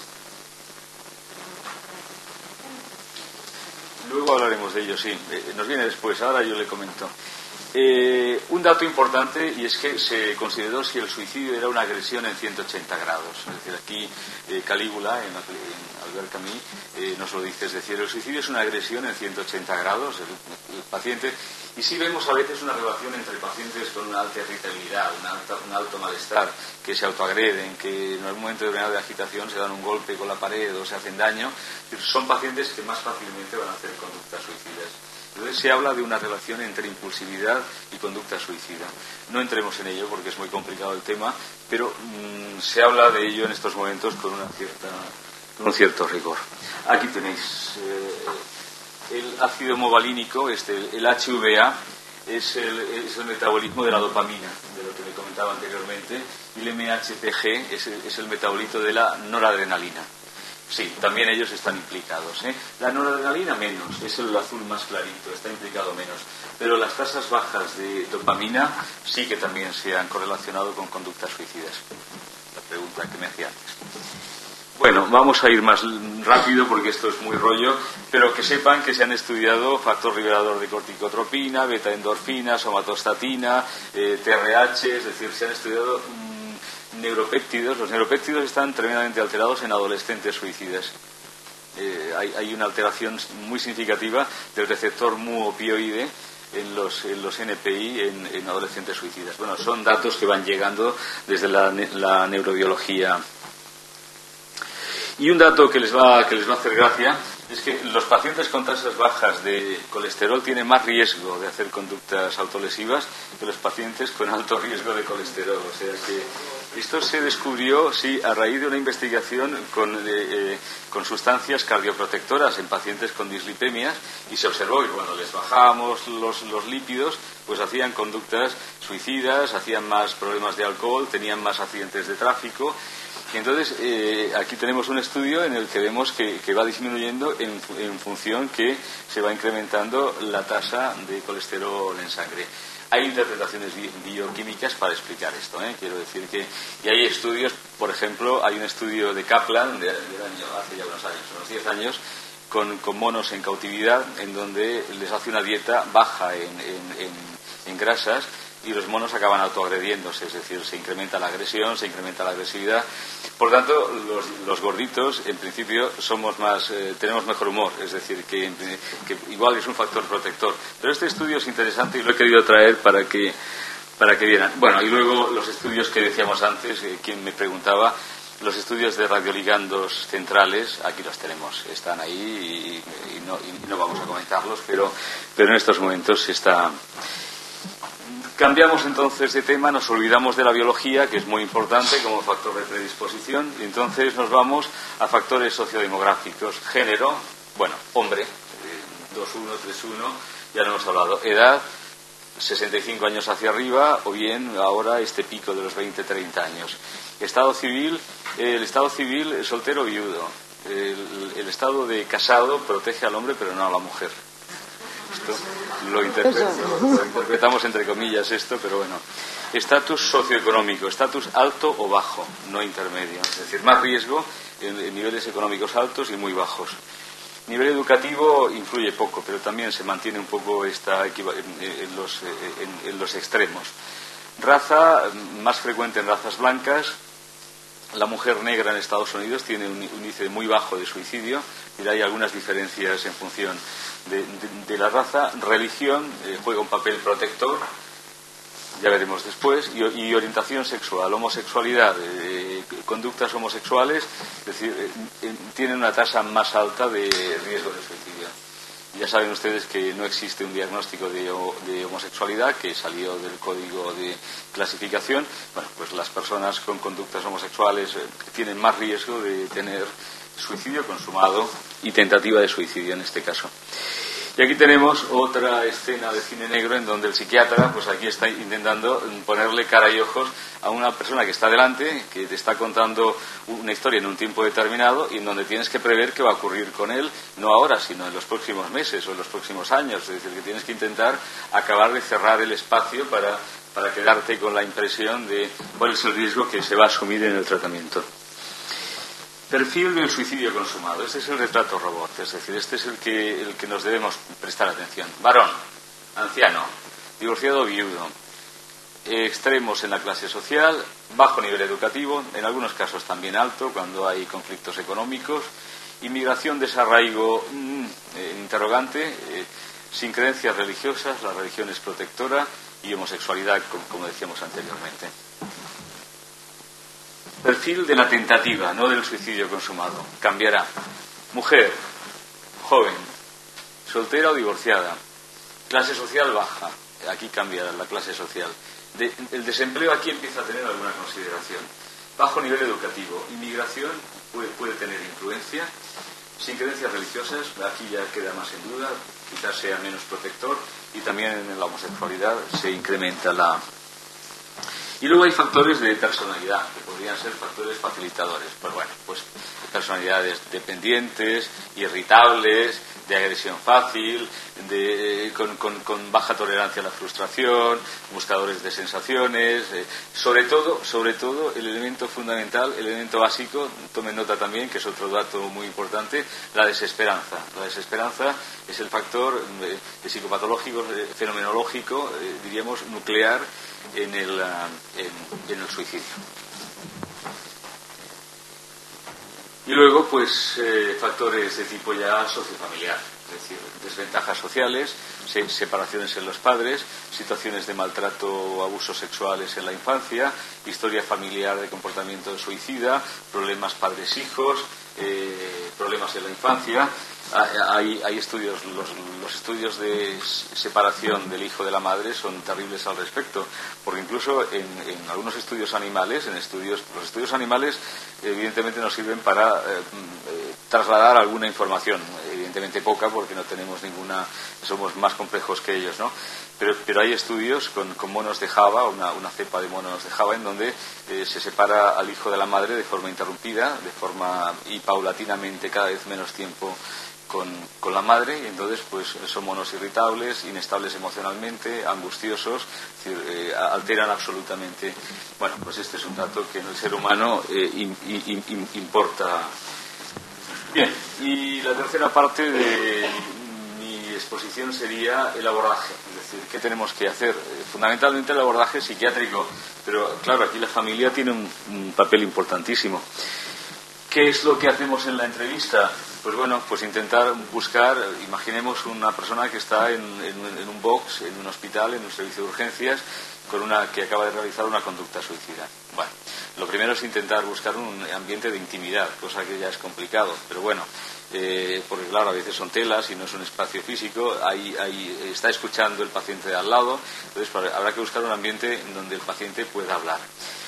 B: Luego hablaremos de ello, sí. Eh, nos viene después, ahora yo le comento. Eh, un dato importante, y es que se consideró si el suicidio era una agresión en ciento ochenta grados. Es decir, aquí eh, Calígula, en, en Albert Camus, eh, nos lo dice. Es decir, el suicidio es una agresión en ciento ochenta grados, el, el paciente. Y sí vemos a veces una relación entre pacientes con una alta irritabilidad, una alta, un alto malestar, que se autoagreden, que en algún momento determinado de agitación se dan un golpe con la pared o se hacen daño. Son pacientes que más fácilmente van a hacer conductas suicidas. Entonces se habla de una relación entre impulsividad y conducta suicida. No entremos en ello porque es muy complicado el tema, pero mmm, se habla de ello en estos momentos con, una cierta, con un cierto rigor. Aquí tenéis eh, el ácido homovalínico, este, el H V A, es el, es el metabolismo de la dopamina, de lo que le comentaba anteriormente, y el M H C G es el, es el metabolito de la noradrenalina. Sí, también ellos están implicados, ¿eh? La noradrenalina menos, es el azul más clarito, está implicado menos. Pero las tasas bajas de dopamina sí que también se han correlacionado con conductas suicidas. La pregunta que me hacía antes. Bueno, vamos a ir más rápido porque esto es muy rollo, pero que sepan que se han estudiado factor liberador de corticotropina, beta-endorfina, somatostatina, eh, T R H, es decir, se han estudiado mmm, neuropéptidos. Los neuropéptidos están tremendamente alterados en adolescentes suicidas. Eh, hay, hay una alteración muy significativa del receptor mu opioide en los, en los N P I en, en adolescentes suicidas. Bueno, son datos que van llegando desde la, la neurobiología. Y un dato que les va, que les va a hacer gracia Es que los pacientes con tasas bajas de colesterol tienen más riesgo de hacer conductas autolesivas que los pacientes con alto riesgo de colesterol. O sea que esto se descubrió, sí, a raíz de una investigación con, eh, con sustancias cardioprotectoras en pacientes con dislipemias, y se observó que cuando les bajábamos los, los lípidos, pues hacían conductas suicidas, hacían más problemas de alcohol, tenían más accidentes de tráfico. Y entonces eh, aquí tenemos un estudio en el que vemos que, que va disminuyendo en, en función que se va incrementando la tasa de colesterol en sangre. Hay interpretaciones bi bioquímicas para explicar esto, ¿eh? Quiero decir que y hay estudios, por ejemplo, hay un estudio de Kaplan de, del año, hace ya unos años, unos diez años, con, con monos en cautividad, en donde les hace una dieta baja en, en, en, en grasas, y los monos acaban autoagrediéndose, es decir, se incrementa la agresión, se incrementa la agresividad. Por tanto, los, los gorditos, en principio, somos más, eh, tenemos mejor humor, es decir, que, que igual es un factor protector. Pero este estudio es interesante y lo he querido traer para que, para que vieran. Bueno, y luego los estudios que decíamos antes, eh, quien me preguntaba, los estudios de radioligandos centrales, aquí los tenemos, están ahí y, y, no, y no vamos a comentarlos, pero, pero en estos momentos se está... Cambiamos entonces de tema, nos olvidamos de la biología, que es muy importante como factor de predisposición, y entonces nos vamos a factores sociodemográficos. Género, bueno, hombre, eh, dos uno, tres uno, ya lo hemos hablado. Edad, sesenta y cinco años hacia arriba, o bien ahora este pico de los veinte a treinta años. Estado civil, eh, el estado civil soltero o viudo. El, el estado de casado protege al hombre pero no a la mujer. Esto lo, interpre lo interpretamos entre comillas esto, pero bueno. Estatus socioeconómico, estatus alto o bajo, no intermedio. Es decir, más riesgo en, en niveles económicos altos y muy bajos. Nivel educativo influye poco, pero también se mantiene un poco esta en, en, los, en, en los extremos. Raza, más frecuente en razas blancas. La mujer negra en Estados Unidos tiene un índice muy bajo de suicidio, y hay algunas diferencias en función de, de, de la raza. Religión eh, juega un papel protector, ya veremos después, y, y orientación sexual, homosexualidad, eh, conductas homosexuales, es decir, eh, eh, tienen una tasa más alta de riesgo de suicidio. Ya saben ustedes que no existe un diagnóstico de, de homosexualidad, que salió del código de clasificación. Bueno, pues las personas con conductas homosexuales eh, tienen más riesgo de tener suicidio consumado y tentativa de suicidio en este caso. Y aquí tenemos otra escena de cine negro en donde el psiquiatra, pues aquí está intentando ponerle cara y ojos a una persona que está delante, que te está contando una historia en un tiempo determinado y en donde tienes que prever qué va a ocurrir con él, no ahora, sino en los próximos meses o en los próximos años. Es decir, que tienes que intentar acabar de cerrar el espacio para, para quedarte con la impresión de cuál es el riesgo que se va a asumir en el tratamiento. Perfil del suicidio consumado. Este es el retrato robot, es decir, este es el que, el que nos debemos prestar atención. Varón, anciano, divorciado o viudo, extremos en la clase social, bajo nivel educativo, en algunos casos también alto cuando hay conflictos económicos, inmigración, desarraigo, mmm, eh, interrogante, eh, sin creencias religiosas, la religión es protectora, y homosexualidad, como, como decíamos anteriormente. Perfil de la tentativa, no del suicidio consumado. Cambiará. Mujer, joven, soltera o divorciada. Clase social baja. Aquí cambiará la clase social. De, el desempleo aquí empieza a tener alguna consideración. Bajo nivel educativo. Inmigración puede, puede tener influencia. Sin creencias religiosas, aquí ya queda más en duda. Quizás sea menos protector. Y también en la homosexualidad se incrementa la... Y luego hay factores de personalidad, que podrían ser factores facilitadores. Pues bueno, pues personalidades dependientes, irritables, de agresión fácil, de, eh, con, con, con baja tolerancia a la frustración, buscadores de sensaciones. Eh, sobre todo, sobre todo, el elemento fundamental, el elemento básico, tomen nota también, que es otro dato muy importante, la desesperanza. La desesperanza es el factor eh, psicopatológico, eh, fenomenológico, eh, diríamos, nuclear, en el, uh, en, en el suicidio. Y luego, pues, eh, factores de tipo ya sociofamiliar, es decir, desventajas sociales, se separaciones en los padres, situaciones de maltrato o abusos sexuales en la infancia, historia familiar de comportamiento suicida, problemas padres-hijos, eh, problemas en la infancia, Hay, hay estudios, los, los estudios de separación del hijo de la madre son terribles al respecto, porque incluso en, en algunos estudios animales, en estudios, los estudios animales evidentemente nos sirven para eh, eh, trasladar alguna información, evidentemente poca porque no tenemos ninguna, somos más complejos que ellos, ¿no? Pero, pero hay estudios con, con monos de Java, una, una cepa de monos de Java, en donde eh, se separa al hijo de la madre de forma interrumpida, de forma y paulatinamente cada vez menos tiempo con, con la madre, y entonces pues son monos irritables, inestables emocionalmente, angustiosos, es decir, eh, alteran absolutamente. Bueno, pues este es un dato que en el ser humano eh, in, in, in, importa. Bien, y la tercera parte de mi exposición sería el abordaje, es decir, ¿qué tenemos que hacer? Eh, fundamentalmente el abordaje psiquiátrico, pero claro, aquí la familia tiene un, un papel importantísimo. ¿Qué es lo que hacemos en la entrevista? Pues bueno, pues intentar buscar, imaginemos una persona que está en, en, en un box, en un hospital, en un servicio de urgencias, con una que acaba de realizar una conducta suicida. Bueno, lo primero es intentar buscar un ambiente de intimidad, cosa que ya es complicado, pero bueno, eh, porque claro, a veces son telas y no es un espacio físico, ahí, ahí está escuchando el paciente de al lado, entonces habrá que buscar un ambiente en donde el paciente pueda hablar.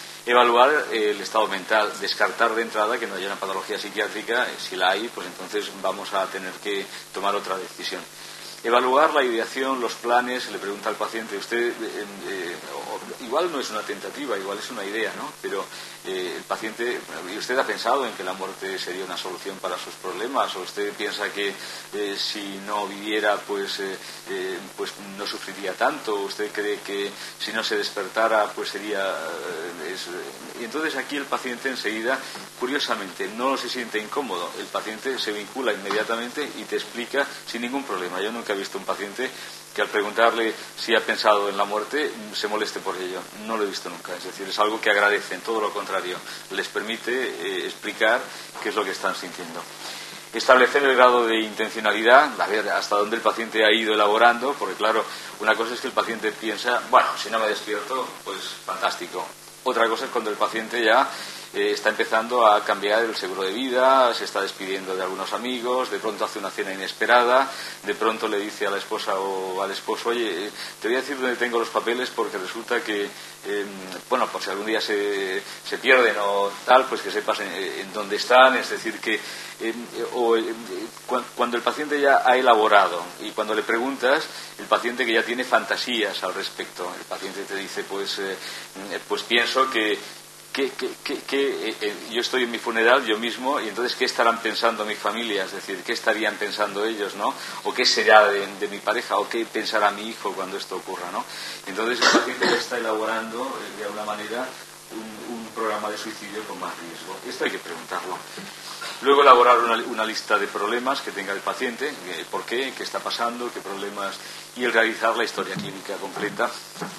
B: Evaluar eh, el estado mental, descartar de entrada que no haya una patología psiquiátrica, eh, si la hay, pues entonces vamos a tener que tomar otra decisión. Evaluar la ideación, los planes, se le pregunta al paciente, usted, eh, eh, igual no es una tentativa, igual es una idea, ¿no? Pero eh, el paciente, ¿y usted ha pensado en que la muerte sería una solución para sus problemas? ¿O usted piensa que eh, si no viviera, pues, eh, eh, pues no sufriría tanto? ¿O usted cree que si no se despertara, pues sería... Eh, es, y entonces aquí el paciente enseguida, curiosamente, no se siente incómodo. El paciente se vincula inmediatamente y te explica sin ningún problema. Yo nunca he visto un paciente que al preguntarle si ha pensado en la muerte se moleste por ello. No lo he visto nunca. Es decir, es algo que agradecen, todo lo contrario. Les permite eh, explicar qué es lo que están sintiendo. Establecer el grado de intencionalidad, a ver hasta dónde el paciente ha ido elaborando, porque claro, una cosa es que el paciente piensa, bueno, si no me despierto, pues fantástico. Otra cosa es cuando el paciente ya eh, está empezando a cambiar el seguro de vida, se está despidiendo de algunos amigos, de pronto hace una cena inesperada, de pronto le dice a la esposa o al esposo, oye, eh, te voy a decir dónde tengo los papeles porque resulta que, eh, bueno, por si algún día se, se pierden o tal, pues que sepas en, en dónde están, es decir, que eh, o, eh, cuando el paciente ya ha elaborado y cuando le preguntas, el paciente que ya tiene fantasías al respecto, el paciente te dice, pues, eh, pues pienso que Que, que, que, que eh, yo estoy en mi funeral yo mismo y entonces qué estarán pensando mi familia, es decir, qué estarían pensando ellos, ¿no? O qué será de, de mi pareja o qué pensará mi hijo cuando esto ocurra, ¿no? Entonces el paciente ya está elaborando eh, de alguna manera un, un programa de suicidio con más riesgo. Esto hay que preguntarlo. Luego elaborar una, una lista de problemas que tenga el paciente, eh, por qué, qué está pasando, qué problemas, y el realizar la historia clínica completa.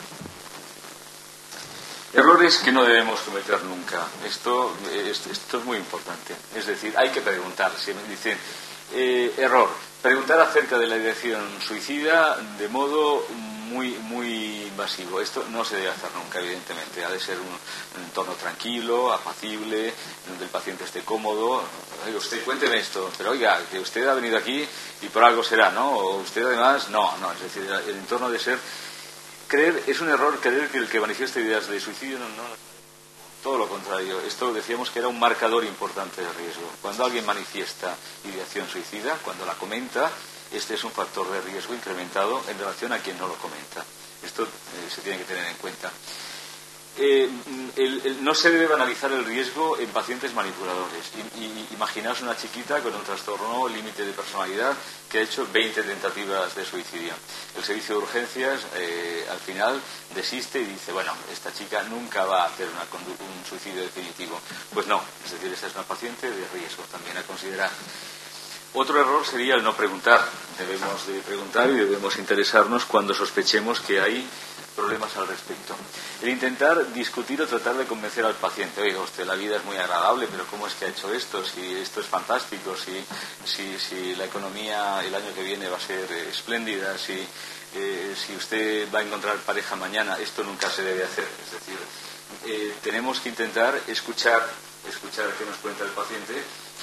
B: Errores que no debemos cometer nunca. Esto, esto, esto es muy importante. Es decir, hay que preguntar. Si me dicen, eh, error, preguntar acerca de la ideación suicida de modo muy, muy invasivo. Esto no se debe hacer nunca, evidentemente. Ha de ser un, un entorno tranquilo, apacible, donde el paciente esté cómodo. Oiga, usted, cuénteme esto. Pero oiga, que usted ha venido aquí y por algo será, ¿no? O usted además, no, no. Es decir, el entorno de ser... Creer, es un error creer que el que manifiesta ideas de suicidio no, no, todo lo contrario. Esto decíamos que era un marcador importante de riesgo. Cuando alguien manifiesta ideación suicida, cuando la comenta, este es un factor de riesgo incrementado en relación a quien no lo comenta. Esto eh, se tiene que tener en cuenta. Eh, el, el, no se debe banalizar el riesgo en pacientes manipuladores. I, i, imaginaos una chiquita con un trastorno límite de personalidad que ha hecho veinte tentativas de suicidio. El servicio de urgencias eh, al final desiste y dice, bueno, esta chica nunca va a hacer una, un suicidio definitivo. Pues no, es decir, esta es una paciente de riesgo también a considerar. Otro error sería el no preguntar. Debemos de preguntar y debemos interesarnos cuando sospechemos que hay problemas al respecto. El intentar discutir o tratar de convencer al paciente, oiga usted, la vida es muy agradable, pero ¿cómo es que ha hecho esto? Si esto es fantástico, si, si, si la economía el año que viene va a ser eh, espléndida, si, eh, si usted va a encontrar pareja mañana, esto nunca se debe hacer. Es decir, eh, tenemos que intentar escuchar, escuchar qué nos cuenta el paciente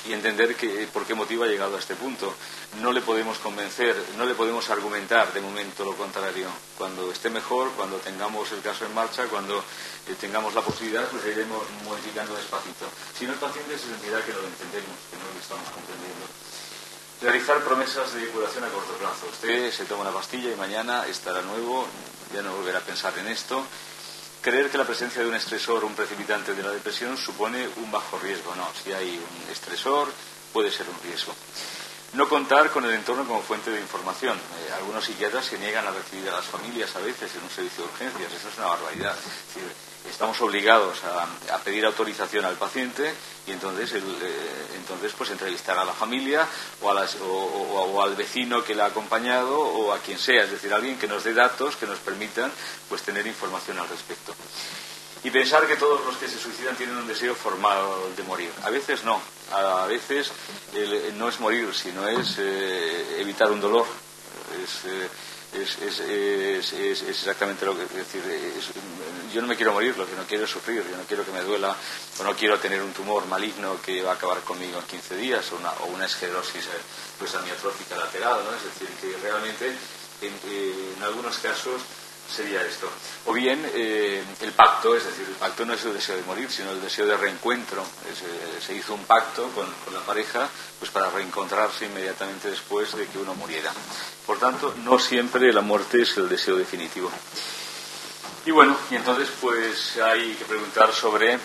B: y entender que, por qué motivo ha llegado a este punto. No le podemos convencer, no le podemos argumentar de momento lo contrario. Cuando esté mejor, cuando tengamos el caso en marcha, cuando eh, tengamos la posibilidad, pues iremos modificando despacito. Si no, el paciente se sentirá que no lo entendemos, que no lo estamos comprendiendo. Realizar promesas de curación a corto plazo. Usted se toma una pastilla y mañana estará nuevo, ya no volverá a pensar en esto. Creer que la presencia de un estresor, un precipitante de la depresión, supone un bajo riesgo. No, si hay un estresor, puede ser un riesgo. No contar con el entorno como fuente de información. Eh, algunos psiquiatras se niegan a recibir a las familias a veces en un servicio de urgencias. Eso es una barbaridad. Es decir, estamos obligados a, a pedir autorización al paciente y entonces, el, eh, entonces pues entrevistar a la familia o, a las, o, o, o al vecino que la ha acompañado o a quien sea. Es decir, alguien que nos dé datos que nos permitan pues tener información al respecto. Y pensar que todos los que se suicidan tienen un deseo formal de morir. A veces no. A veces el, no es morir, sino es eh, evitar un dolor. Es, eh, es, es, es, es, es exactamente lo que... Es decir, es, yo no me quiero morir, lo que no quiero es sufrir. Yo no quiero que me duela o no quiero tener un tumor maligno que va a acabar conmigo en quince días o una, o una esclerosis pues, amiotrófica lateral, ¿no? Es decir, que realmente en, en algunos casos sería esto. O bien eh, el pacto, es decir, el pacto no es el deseo de morir, sino el deseo de reencuentro. Es, eh, se hizo un pacto con, con la pareja pues para reencontrarse inmediatamente después de que uno muriera. Por tanto, no siempre la muerte es el deseo definitivo. Y bueno, y entonces pues hay que preguntar sobre,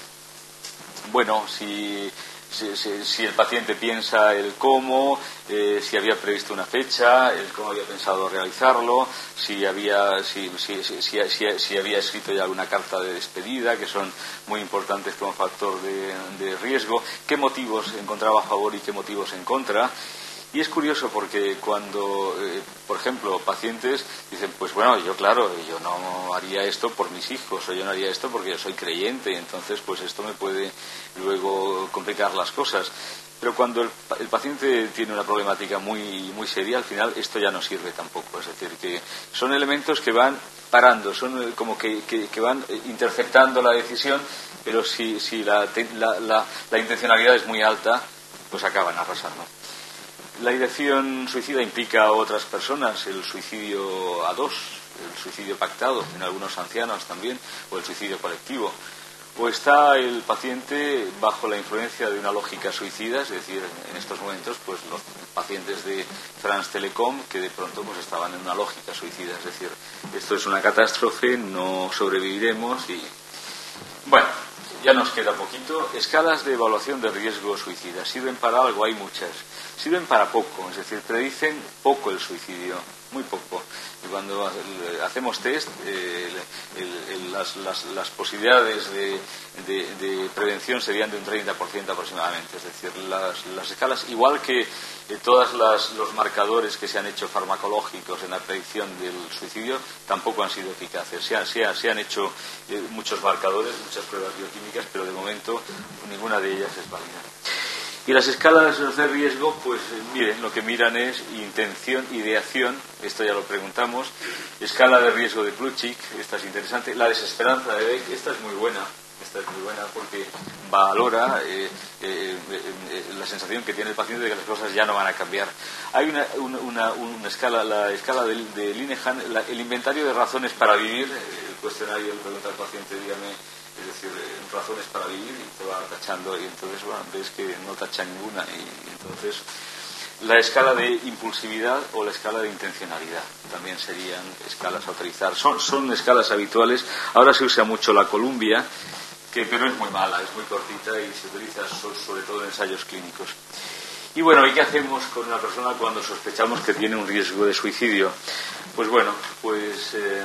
B: bueno, si... Si, si, si el paciente piensa el cómo, eh, si había previsto una fecha, el cómo había pensado realizarlo, si había, si, si, si, si, si, si había escrito ya alguna carta de despedida, que son muy importantes como factor de, de riesgo, qué motivos encontraba a favor y qué motivos en contra. Y es curioso porque cuando, eh, por ejemplo, pacientes dicen, pues bueno, yo claro, yo no haría esto por mis hijos, o yo no haría esto porque yo soy creyente, y entonces pues esto me puede luego complicar las cosas. Pero cuando el, el paciente tiene una problemática muy, muy seria, al final esto ya no sirve tampoco. Es decir, que son elementos que van parando, son como que, que, que van interceptando la decisión, pero si, si la, la, la, la intencionalidad es muy alta, pues acaban arrasando. La ideación suicida implica a otras personas, el suicidio a dos, el suicidio pactado, en algunos ancianos también, o el suicidio colectivo. O está el paciente bajo la influencia de una lógica suicida, es decir, en estos momentos, pues los pacientes de France Telecom que de pronto pues estaban en una lógica suicida, es decir, esto es una catástrofe, no sobreviviremos y... Bueno, ya nos queda poquito. Escalas de evaluación de riesgo suicida. ¿Sirven para algo? Hay muchas. Sirven para poco, es decir, predicen poco el suicidio, muy poco. Y cuando hacemos test, eh, el, el, las, las, las posibilidades de, de, de prevención serían de un treinta por ciento aproximadamente. Es decir, las, las escalas, igual que eh, todos los marcadores que se han hecho farmacológicos en la predicción del suicidio, tampoco han sido eficaces. Se han, se han, se han hecho eh, muchos marcadores, muchas pruebas bioquímicas, pero de momento ninguna de ellas es válida. Y las escalas de riesgo, pues miren, lo que miran es intención, ideación, esto ya lo preguntamos, escala de riesgo de Plutchik, esta es interesante, la desesperanza de Beck, esta es muy buena, esta es muy buena porque valora eh, eh, eh, la sensación que tiene el paciente de que las cosas ya no van a cambiar. Hay una, una, una, una escala, la escala de, de Linehan, la, el inventario de razones para vivir, el cuestionario le pregunta al paciente, dígame, es decir, razones para vivir, y te va tachando, y entonces bueno, ves que no tacha ninguna, y entonces la escala de impulsividad o la escala de intencionalidad también serían escalas a utilizar. Son, son escalas habituales. Ahora se usa mucho la Columbia, que pero es muy mala, es muy cortita y se utiliza sobre todo en ensayos clínicos. Y bueno, ¿y qué hacemos con una persona cuando sospechamos que tiene un riesgo de suicidio? Pues bueno, pues... Eh,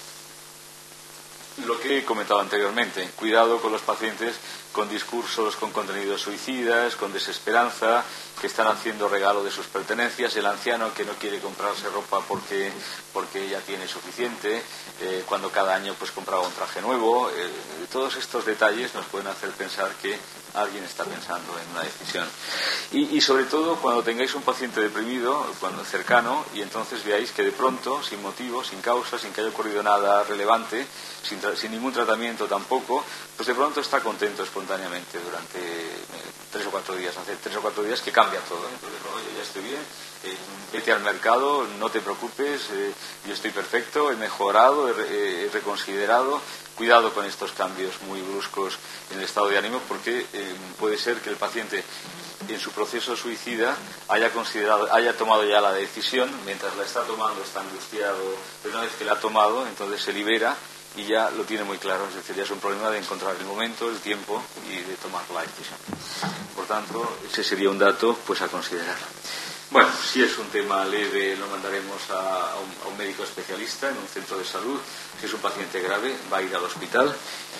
B: lo que he comentado anteriormente, cuidado con los pacientes con discursos con contenidos suicidas, con desesperanza, que están haciendo regalo de sus pertenencias, el anciano que no quiere comprarse ropa porque porque ya tiene suficiente, eh, cuando cada año pues compraba un traje nuevo, eh, todos estos detalles nos pueden hacer pensar que alguien está pensando en una decisión. Y, y sobre todo cuando tengáis un paciente deprimido, cuando cercano, y entonces veáis que de pronto, sin motivo, sin causa, sin que haya ocurrido nada relevante, sin sin ningún tratamiento tampoco, pues de pronto está contento espontáneamente durante eh, tres o cuatro días, hace tres o cuatro días que cambia todo. Entonces, oye, ya estoy bien, eh, vete al mercado, no te preocupes, eh, yo estoy perfecto, he mejorado, he, he reconsiderado. Cuidado con estos cambios muy bruscos en el estado de ánimo, porque eh, puede ser que el paciente en su proceso suicida haya considerado, haya tomado ya la decisión, mientras la está tomando está angustiado, pero una vez que la ha tomado, entonces se libera y ya lo tiene muy claro. Es decir, ya es un problema de encontrar el momento, el tiempo y de tomar la decisión. Por tanto, ese sería un dato pues a considerar. Bueno, si es un tema leve lo mandaremos a, a, un, a un médico especialista en un centro de salud. Si es un paciente grave va a ir al hospital.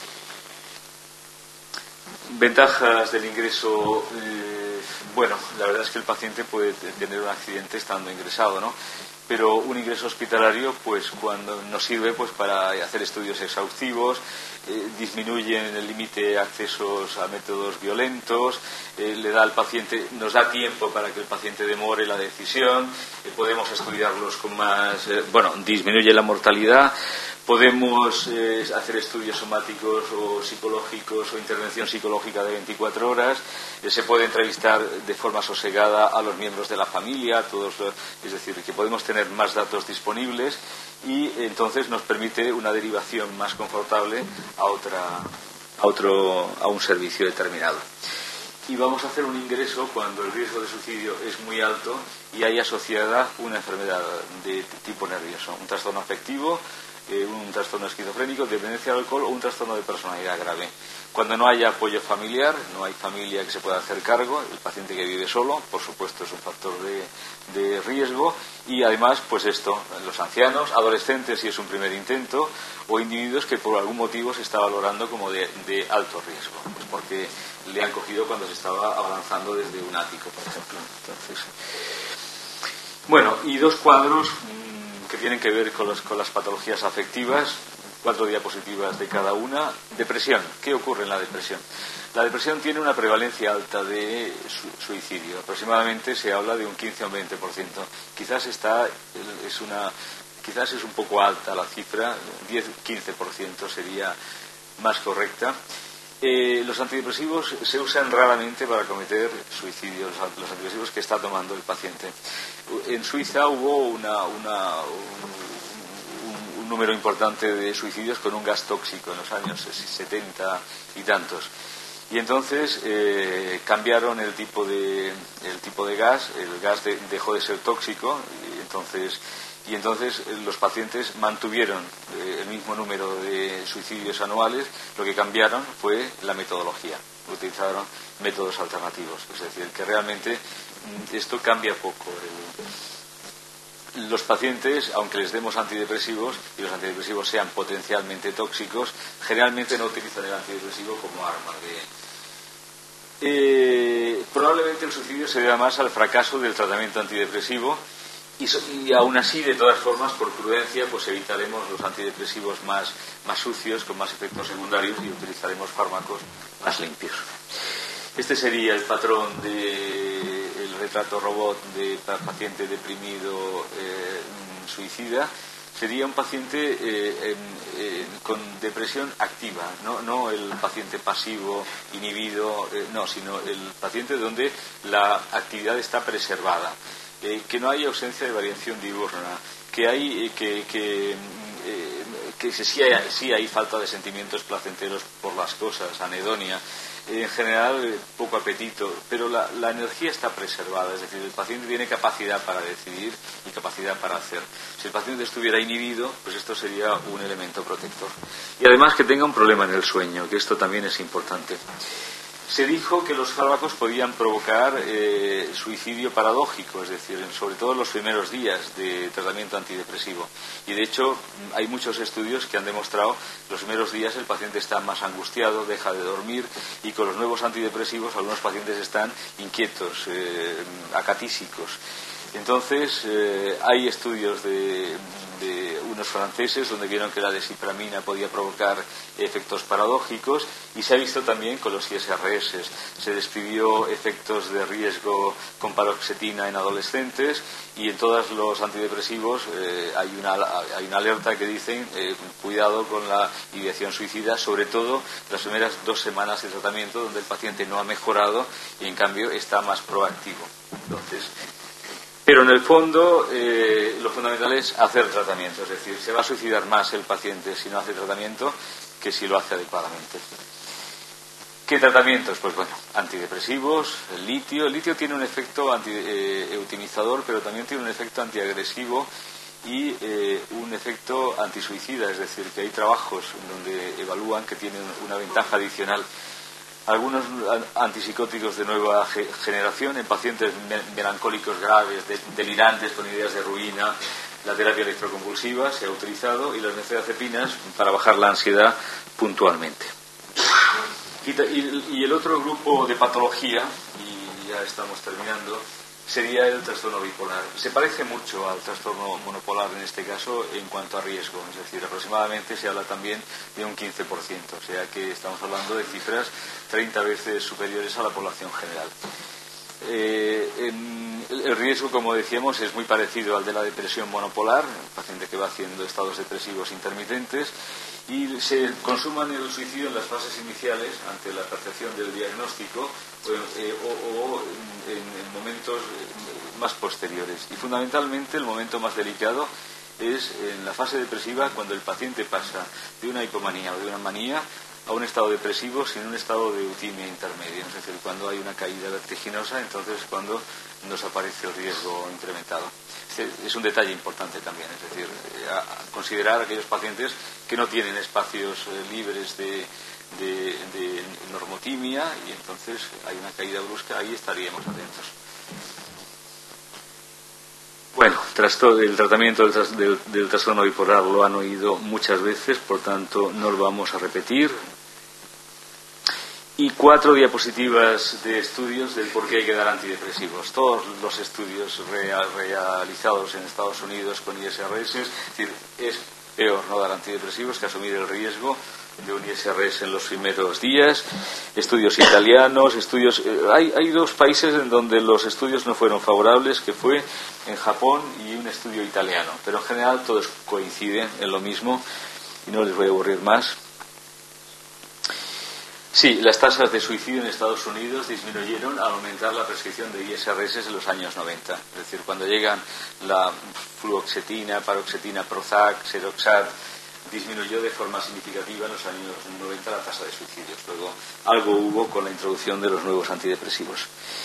B: Ventajas del ingreso. Eh, bueno, la verdad es que el paciente puede tener un accidente estando ingresado, ¿no? Pero un ingreso hospitalario, pues cuando nos sirve pues para hacer estudios exhaustivos, eh, disminuyen el límite de accesos a métodos violentos, eh, le da al paciente, nos da tiempo para que el paciente demore la decisión, eh, podemos estudiarlos con más, eh, bueno, disminuye la mortalidad. Podemos eh, hacer estudios somáticos o psicológicos o intervención psicológica de veinticuatro horas. Eh, se puede entrevistar de forma sosegada a los miembros de la familia, todos, es decir, que podemos tener más datos disponibles y eh, entonces nos permite una derivación más confortable a otra, a otro, a un servicio determinado. Y vamos a hacer un ingreso cuando el riesgo de suicidio es muy alto y hay asociada una enfermedad de tipo nervioso, un trastorno afectivo, Eh, un trastorno esquizofrénico, dependencia al alcohol o un trastorno de personalidad grave. Cuando no haya apoyo familiar, no hay familia que se pueda hacer cargo, el paciente que vive solo, por supuesto, es un factor de, de riesgo, y además, pues esto, los ancianos, adolescentes si es un primer intento, o individuos que por algún motivo se está valorando como de, de alto riesgo, pues porque le han cogido cuando se estaba avanzando desde un ático, por ejemplo. Entonces, bueno, y dos cuadros que tienen que ver con, los, con las patologías afectivas, cuatro diapositivas de cada una. Depresión. ¿Qué ocurre en la depresión? La depresión tiene una prevalencia alta de su, suicidio. Aproximadamente se habla de un quince o un veinte por ciento. Quizás está, es una, quizás es un poco alta la cifra, diez a quince por ciento sería más correcta. Eh, los antidepresivos se usan raramente para cometer suicidios, los antidepresivos que está tomando el paciente. En Suiza hubo una, una, un, un número importante de suicidios con un gas tóxico en los años setenta y tantos. Y entonces eh, cambiaron el tipo de el tipo de gas, el gas de, dejó de ser tóxico y entonces y entonces los pacientes mantuvieron eh, el mismo número de suicidios anuales. Lo que cambiaron fue la metodología, utilizaron métodos alternativos, es decir, que realmente esto cambia poco. El, los pacientes, aunque les demos antidepresivos y los antidepresivos sean potencialmente tóxicos, generalmente no utilizan el antidepresivo como arma de... Eh, probablemente el suicidio se deba más al fracaso del tratamiento antidepresivo. Y, y aún así, de todas formas, por prudencia, pues evitaremos los antidepresivos más, más sucios, con más efectos secundarios, y utilizaremos fármacos más limpios. Este sería el patrón del retrato robot de paciente deprimido eh, suicida. Sería un paciente eh, eh, con depresión activa, no, no el paciente pasivo, inhibido, eh, no, sino el paciente donde la actividad está preservada. Eh, que no hay ausencia de variación diurna, que hay eh, que, que, eh, que sí, hay, sí hay falta de sentimientos placenteros por las cosas, anedonia, eh, en general eh, poco apetito, pero la, la energía está preservada, es decir, el paciente tiene capacidad para decidir y capacidad para hacer. Si el paciente estuviera inhibido, pues esto sería un elemento protector. Y además que tenga un problema en el sueño, que esto también es importante. Se dijo que los fármacos podían provocar eh, suicidio paradójico, es decir, sobre todo en los primeros días de tratamiento antidepresivo. Y de hecho hay muchos estudios que han demostrado que los primeros días el paciente está más angustiado, deja de dormir, y con los nuevos antidepresivos algunos pacientes están inquietos, eh, acatísicos. Entonces, eh, hay estudios de, de unos franceses donde vieron que la desipramina podía provocar efectos paradójicos, y se ha visto también con los I S R S. Se describió efectos de riesgo con paroxetina en adolescentes, y en todos los antidepresivos eh, hay, una, hay una alerta que dicen eh, cuidado con la ideación suicida, sobre todo las primeras dos semanas de tratamiento, donde el paciente no ha mejorado y en cambio está más proactivo. Entonces, pero en el fondo eh, lo fundamental es hacer tratamiento, es decir, se va a suicidar más el paciente si no hace tratamiento que si lo hace adecuadamente. ¿Qué tratamientos? Pues bueno, antidepresivos, el litio. El litio tiene un efecto anti-eutimizador, eh, pero también tiene un efecto antiagresivo y eh, un efecto antisuicida, es decir, que hay trabajos donde evalúan que tienen una ventaja adicional. Algunos antipsicóticos de nueva generación en pacientes melancólicos graves, de, delirantes con ideas de ruina, la terapia electroconvulsiva se ha utilizado, y las benzodiazepinas para bajar la ansiedad puntualmente. Y, y, y el otro grupo de patología, y ya estamos terminando, sería el trastorno bipolar. Se parece mucho al trastorno monopolar en este caso en cuanto a riesgo, es decir, aproximadamente se habla también de un quince por ciento, o sea que estamos hablando de cifras treinta veces superiores a la población general. Eh, en, el riesgo, como decíamos, es muy parecido al de la depresión monopolar, el paciente que va haciendo estados depresivos intermitentes, y se consuman el suicidio en las fases iniciales ante la percepción del diagnóstico eh, o, o en, en momentos más posteriores. Y fundamentalmente el momento más delicado es en la fase depresiva, cuando el paciente pasa de una hipomanía o de una manía a un estado depresivo sin un estado de eutimia intermedia, es decir, cuando hay una caída vertiginosa, entonces cuando nos aparece el riesgo incrementado. Este es un detalle importante también, es decir, a considerar a aquellos pacientes que no tienen espacios eh, libres de, de, de normotimia, y entonces hay una caída brusca, ahí estaríamos atentos. Bueno, el tratamiento del, tras, del, del trastorno bipolar lo han oído muchas veces, por tanto no lo vamos a repetir. Y cuatro diapositivas de estudios del por qué hay que dar antidepresivos. Todos los estudios real, realizados en Estados Unidos con I S R S, es decir, es peor no dar antidepresivos que asumir el riesgo de un I S R S en los primeros días. Estudios italianos, estudios... Eh, hay, hay dos países en donde los estudios no fueron favorables, que fue en Japón y un estudio italiano. Pero en general todos coinciden en lo mismo y no les voy a aburrir más. Sí, las tasas de suicidio en Estados Unidos disminuyeron al aumentar la prescripción de I S R S en los años noventa. Es decir, cuando llegan la fluoxetina, paroxetina, Prozac, Seroxat, disminuyó de forma significativa en los años noventa la tasa de suicidios. Luego algo hubo con la introducción de los nuevos antidepresivos.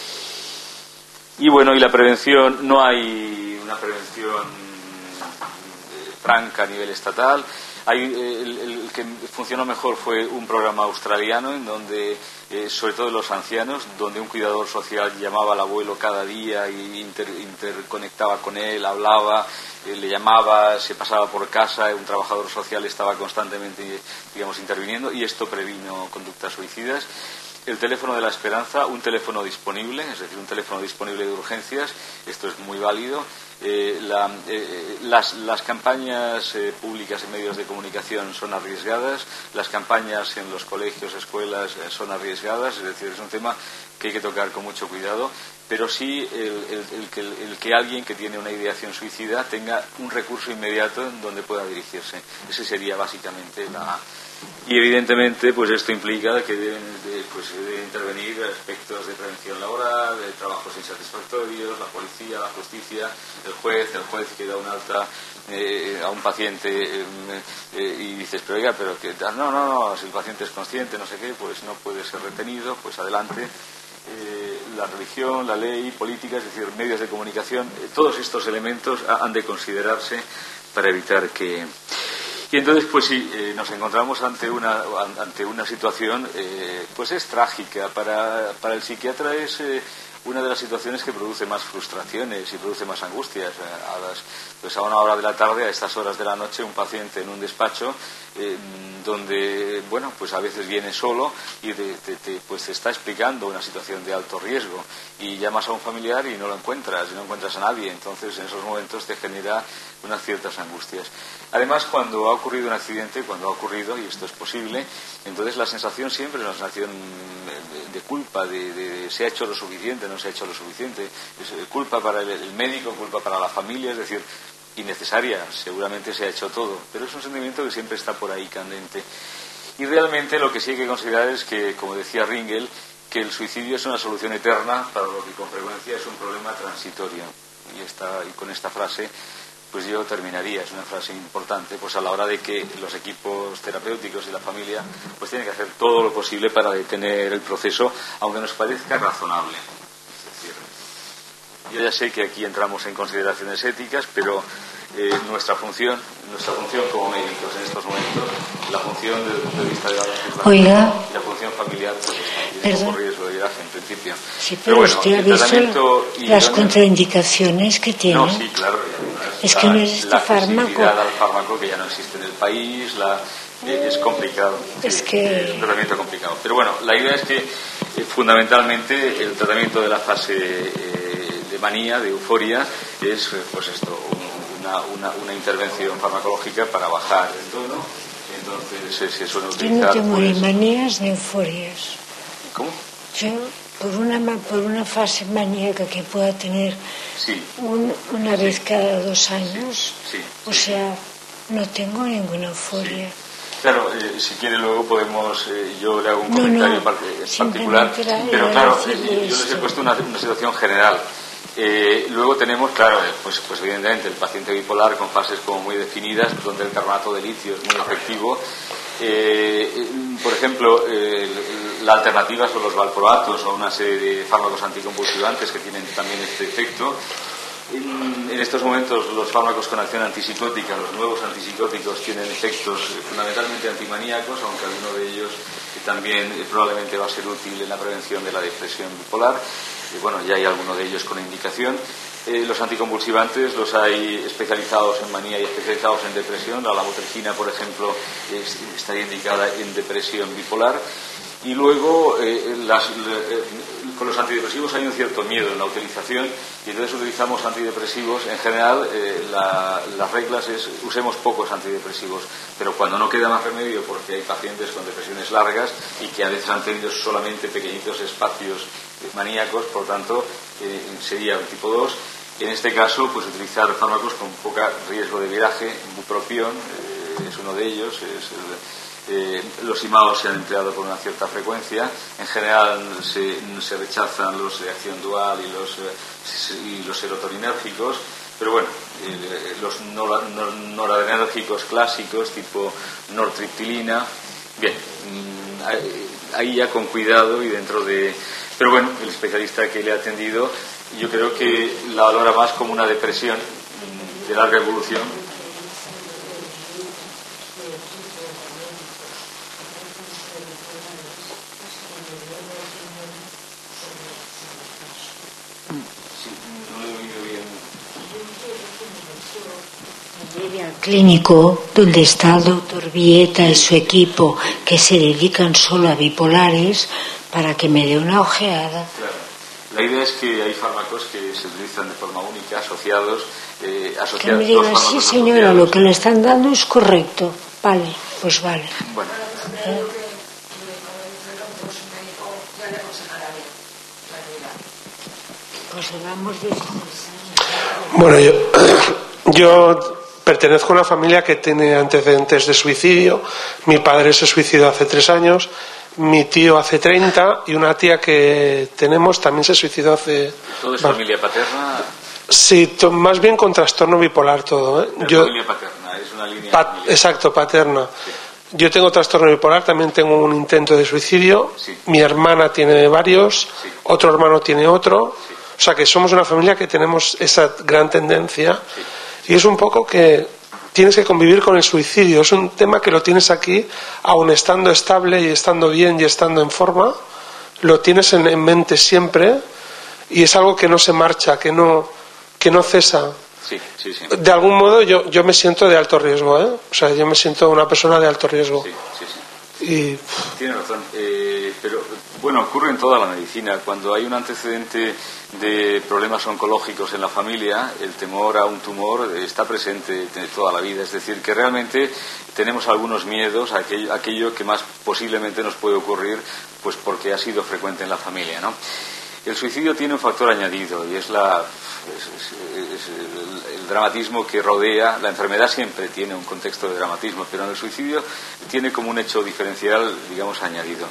B: Y bueno, y la prevención, no hay una prevención franca a nivel estatal. Hay, el, el que funcionó mejor fue un programa australiano en donde, eh, sobre todo los ancianos, donde un cuidador social llamaba al abuelo cada día y inter, interconectaba con él, hablaba, eh, le llamaba, se pasaba por casa, un trabajador social estaba constantemente, digamos, interviniendo, y esto previno conductas suicidas. El teléfono de la esperanza, un teléfono disponible, es decir, un teléfono disponible de urgencias, esto es muy válido. Eh, la, eh, las, las campañas eh, públicas en medios de comunicación son arriesgadas, las campañas en los colegios, escuelas eh, son arriesgadas, es decir, es un tema que hay que tocar con mucho cuidado, pero sí el, el, el, que, el que alguien que tiene una ideación suicida tenga un recurso inmediato en donde pueda dirigirse. Ese sería básicamente la... Y evidentemente pues esto implica que deben, de, pues, deben intervenir aspectos de prevención laboral, de trabajos insatisfactorios, la policía, la justicia, el juez, el juez que da un alta eh, a un paciente eh, eh, y dices, pero oiga, pero que no, no, no, si el paciente es consciente, no sé qué, pues no puede ser retenido, pues adelante. Eh, la religión, la ley, política, es decir, medios de comunicación, eh, todos estos elementos han de considerarse para evitar que... Y entonces, pues sí, eh, nos encontramos ante una ante una situación, eh, pues es trágica. Para, para el psiquiatra es eh, una de las situaciones que produce más frustraciones y produce más angustias. A las, pues a una hora de la tarde, a estas horas de la noche, un paciente en un despacho eh, donde, bueno, pues a veces viene solo y te, te, te, pues te está explicando una situación de alto riesgo y llamas a un familiar y no lo encuentras, y no encuentras a nadie. Entonces, en esos momentos te genera unas ciertas angustias. Además, cuando ha ocurrido un accidente, cuando ha ocurrido, y esto es posible, entonces la sensación siempre es una sensación de, de culpa, de, de, de se ha hecho lo suficiente, no se ha hecho lo suficiente. Es culpa para el, el médico, culpa para la familia, es decir, innecesaria, seguramente se ha hecho todo, pero es un sentimiento que siempre está por ahí candente. Y realmente lo que sí hay que considerar es que, como decía Ringel, que el suicidio es una solución eterna para lo que con frecuencia es un problema transitorio. Y, esta, y con esta frase pues yo terminaría, es una frase importante, pues a la hora de que los equipos terapéuticos y la familia pues tienen que hacer todo lo posible para detener el proceso, aunque nos parezca razonable. Es decir, yo ya sé que aquí entramos en consideraciones éticas, pero eh, nuestra función, nuestra función como médicos en estos momentos, la función desde el punto de vista de la
E: Oiga,
B: y la función familiar, pues
E: tiene
B: como riesgo de viaje en principio.
E: Sí, pero, pero bueno, usted ha visto las contraindicaciones que tiene.
B: No, sí, claro.
E: Es
B: la,
E: que no es este
B: la
E: fármaco.
B: La al fármaco que ya no existe en el país, la, eh, es complicado.
E: Es
B: eh,
E: que...
B: Es un tratamiento complicado. Pero bueno, la idea es que eh, fundamentalmente el tratamiento de la fase eh, de manía, de euforia, es eh, pues esto, una, una, una intervención farmacológica para bajar el tono. Entonces eh, se suele utilizar...
E: Yo no tengo
B: pues,
E: ni manías ni euforias.
B: ¿Cómo?
E: Yo, por una, por una fase maníaca que pueda tener
B: sí.
E: un, una vez cada dos años,
B: sí. Sí.
E: o sea, no tengo ninguna euforia.
B: Sí. Claro, eh, si quiere luego podemos, eh, yo le hago un
E: no,
B: comentario
E: no,
B: particular,
E: era,
B: pero
E: era
B: claro, eh, yo les
E: esto.
B: he puesto una, una situación general. Eh, luego tenemos, claro, pues, pues evidentemente el paciente bipolar con fases como muy definidas, donde el carbonato de litio es muy efectivo. Eh, por ejemplo, eh, la alternativa son los valproatos o una serie de fármacos anticonvulsivantes que tienen también este efecto. En, en estos momentos los fármacos con acción antipsicótica, los nuevos antipsicóticos, tienen efectos fundamentalmente antimaníacos, aunque alguno de ellos también eh, probablemente va a ser útil en la prevención de la depresión bipolar. Eh, bueno, ya hay alguno de ellos con indicación. Eh, los anticonvulsivantes los hay especializados en manía y especializados en depresión. La lamotrigina, por ejemplo, es, estaría indicada en depresión bipolar. Y luego, eh, las, eh, con los antidepresivos hay un cierto miedo en la utilización y entonces utilizamos antidepresivos. En general, eh, la, las reglas es usemos pocos antidepresivos, pero cuando no queda más remedio, porque hay pacientes con depresiones largas y que a veces han tenido solamente pequeñitos espacios maníacos, por tanto, eh, sería un tipo dos. En este caso, pues utilizar fármacos con poco riesgo de viraje, bupropión eh, es uno de ellos, es el, Eh, los I M A O se han empleado con una cierta frecuencia. En general se, se rechazan los de acción dual y los, eh, y los serotoninérgicos, pero bueno, eh, los nor, nor, noradrenérgicos clásicos tipo nortriptilina, bien, mmm, ahí ya con cuidado y dentro de... Pero bueno, el especialista que le ha atendido yo creo que la valora más como una depresión mmm, de larga evolución.
E: Al clínico donde está el doctor Vieta y su equipo que se dedican solo a bipolares para que me dé una ojeada.
B: Claro. La idea es que hay fármacos que se utilizan de forma única, asociados, eh, asociados.
E: Que me diga, sí señora, asociados. Lo que le están dando es correcto. Vale, pues vale.
B: Bueno.
E: ¿Eh? Pues hablamos de...
F: Bueno, yo, yo pertenezco a una familia que tiene antecedentes de suicidio. Mi padre se suicidó hace tres años, mi tío hace treinta y una tía que tenemos también se suicidó hace...
B: ¿Todo es familia paterna?
F: Sí, to, más bien con trastorno bipolar todo. ¿eh?
B: Yo, familia paterna, es una línea
F: pat, Exacto, paterna. Sí. Yo tengo trastorno bipolar, también tengo un intento de suicidio.
B: Sí.
F: Mi hermana tiene varios,
B: sí.
F: Otro hermano tiene otro.
B: Sí.
F: O sea que somos una familia que tenemos esa gran tendencia. Sí. Y es un poco que tienes que convivir con el suicidio. Es un tema que lo tienes aquí, aun estando estable y estando bien y estando en forma. Lo tienes en, en mente siempre. y es algo que no se marcha, que no, que no cesa.
B: Sí, sí, sí.
F: De algún modo yo, yo me siento de alto riesgo, ¿eh? O sea, yo me siento una persona de alto riesgo.
B: Sí, sí, sí.
F: Y...
B: Tiene razón, eh, pero bueno, ocurre en toda la medicina. Cuando hay un antecedente de problemas oncológicos en la familia, el temor a un tumor está presente toda la vida. Es decir, que realmente tenemos algunos miedos a aquello, a aquello que más posiblemente nos puede ocurrir, pues porque ha sido frecuente en la familia, ¿no? El suicidio tiene un factor añadido y es la es, es, es el, el dramatismo que rodea. La enfermedad siempre tiene un contexto de dramatismo, pero en el suicidio tiene como un hecho diferencial, digamos, añadido.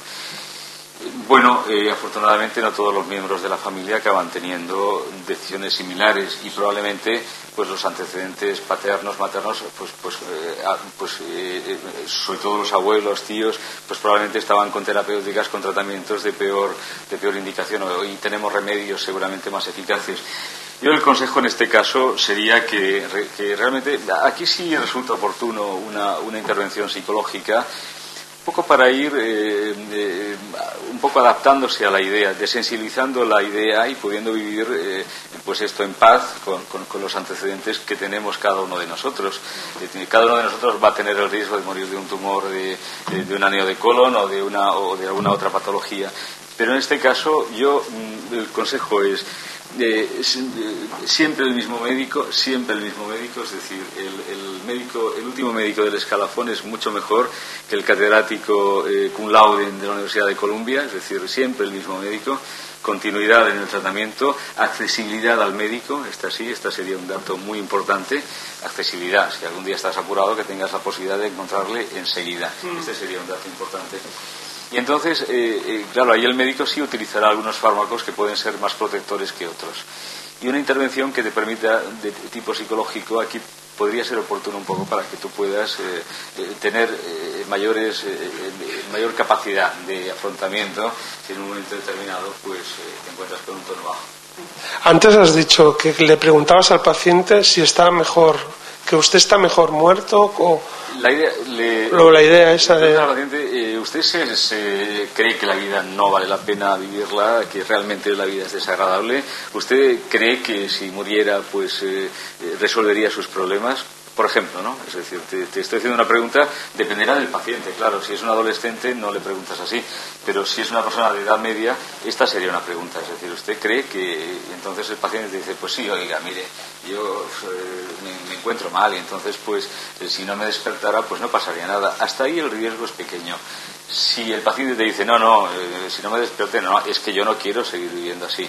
B: Bueno, eh, afortunadamente no todos los miembros de la familia acaban teniendo decisiones similares y probablemente pues los antecedentes paternos, maternos, pues pues, eh, pues eh, sobre todo los abuelos, tíos, pues probablemente estaban con terapéuticas, con tratamientos de peor de peor indicación. Hoy tenemos remedios seguramente más eficaces. Yo el consejo en este caso sería que, que realmente aquí sí resulta oportuno una, una intervención psicológica, un poco para ir eh, eh, un poco adaptándose a la idea, desensibilizando la idea y pudiendo vivir eh, pues esto en paz con, con, con los antecedentes que tenemos cada uno de nosotros. Eh, cada uno de nosotros va a tener el riesgo de morir de un tumor, de, de, de un aneo de colon o de una o de alguna otra patología. Pero en este caso yo el consejo es Eh, siempre el mismo médico, siempre el mismo médico, es decir, el, el médico, el último médico del escalafón es mucho mejor que el catedrático eh, cum laude de la Universidad de Columbia, es decir, siempre el mismo médico, continuidad en el tratamiento, accesibilidad al médico, esta sí, esta sería un dato muy importante, accesibilidad, si algún día estás apurado que tengas la posibilidad de encontrarle enseguida, este sería un dato importante. Y entonces, eh, eh, claro, ahí el médico sí utilizará algunos fármacos que pueden ser más protectores que otros. Y una intervención que te permita, de tipo psicológico, aquí podría ser oportuno un poco para que tú puedas eh, eh, tener eh, mayores, eh, mayor capacidad de afrontamiento si en un momento determinado pues eh, te encuentras con un tono bajo. Antes has dicho que le preguntabas al paciente si está mejor, que usted está mejor muerto o... La idea, le, la idea esa de... Paciente, eh, ¿usted se, se cree que la vida no vale la pena vivirla, que realmente la vida es desagradable? ¿Usted cree que si muriera pues eh, resolvería sus problemas? Por ejemplo, ¿no? Es decir, te, te estoy haciendo una pregunta, dependerá del paciente, claro. Si es un adolescente no le preguntas así, pero si es una persona de edad media, esta sería una pregunta. Es decir, ¿usted cree que...? Entonces el paciente te dice, pues sí, oiga, mire, yo eh, me, me encuentro mal y entonces pues eh, si no me despertara pues no pasaría nada. Hasta ahí el riesgo es pequeño. Si el paciente te dice, no, no, eh, si no me despierte, no, es que yo no quiero seguir viviendo así,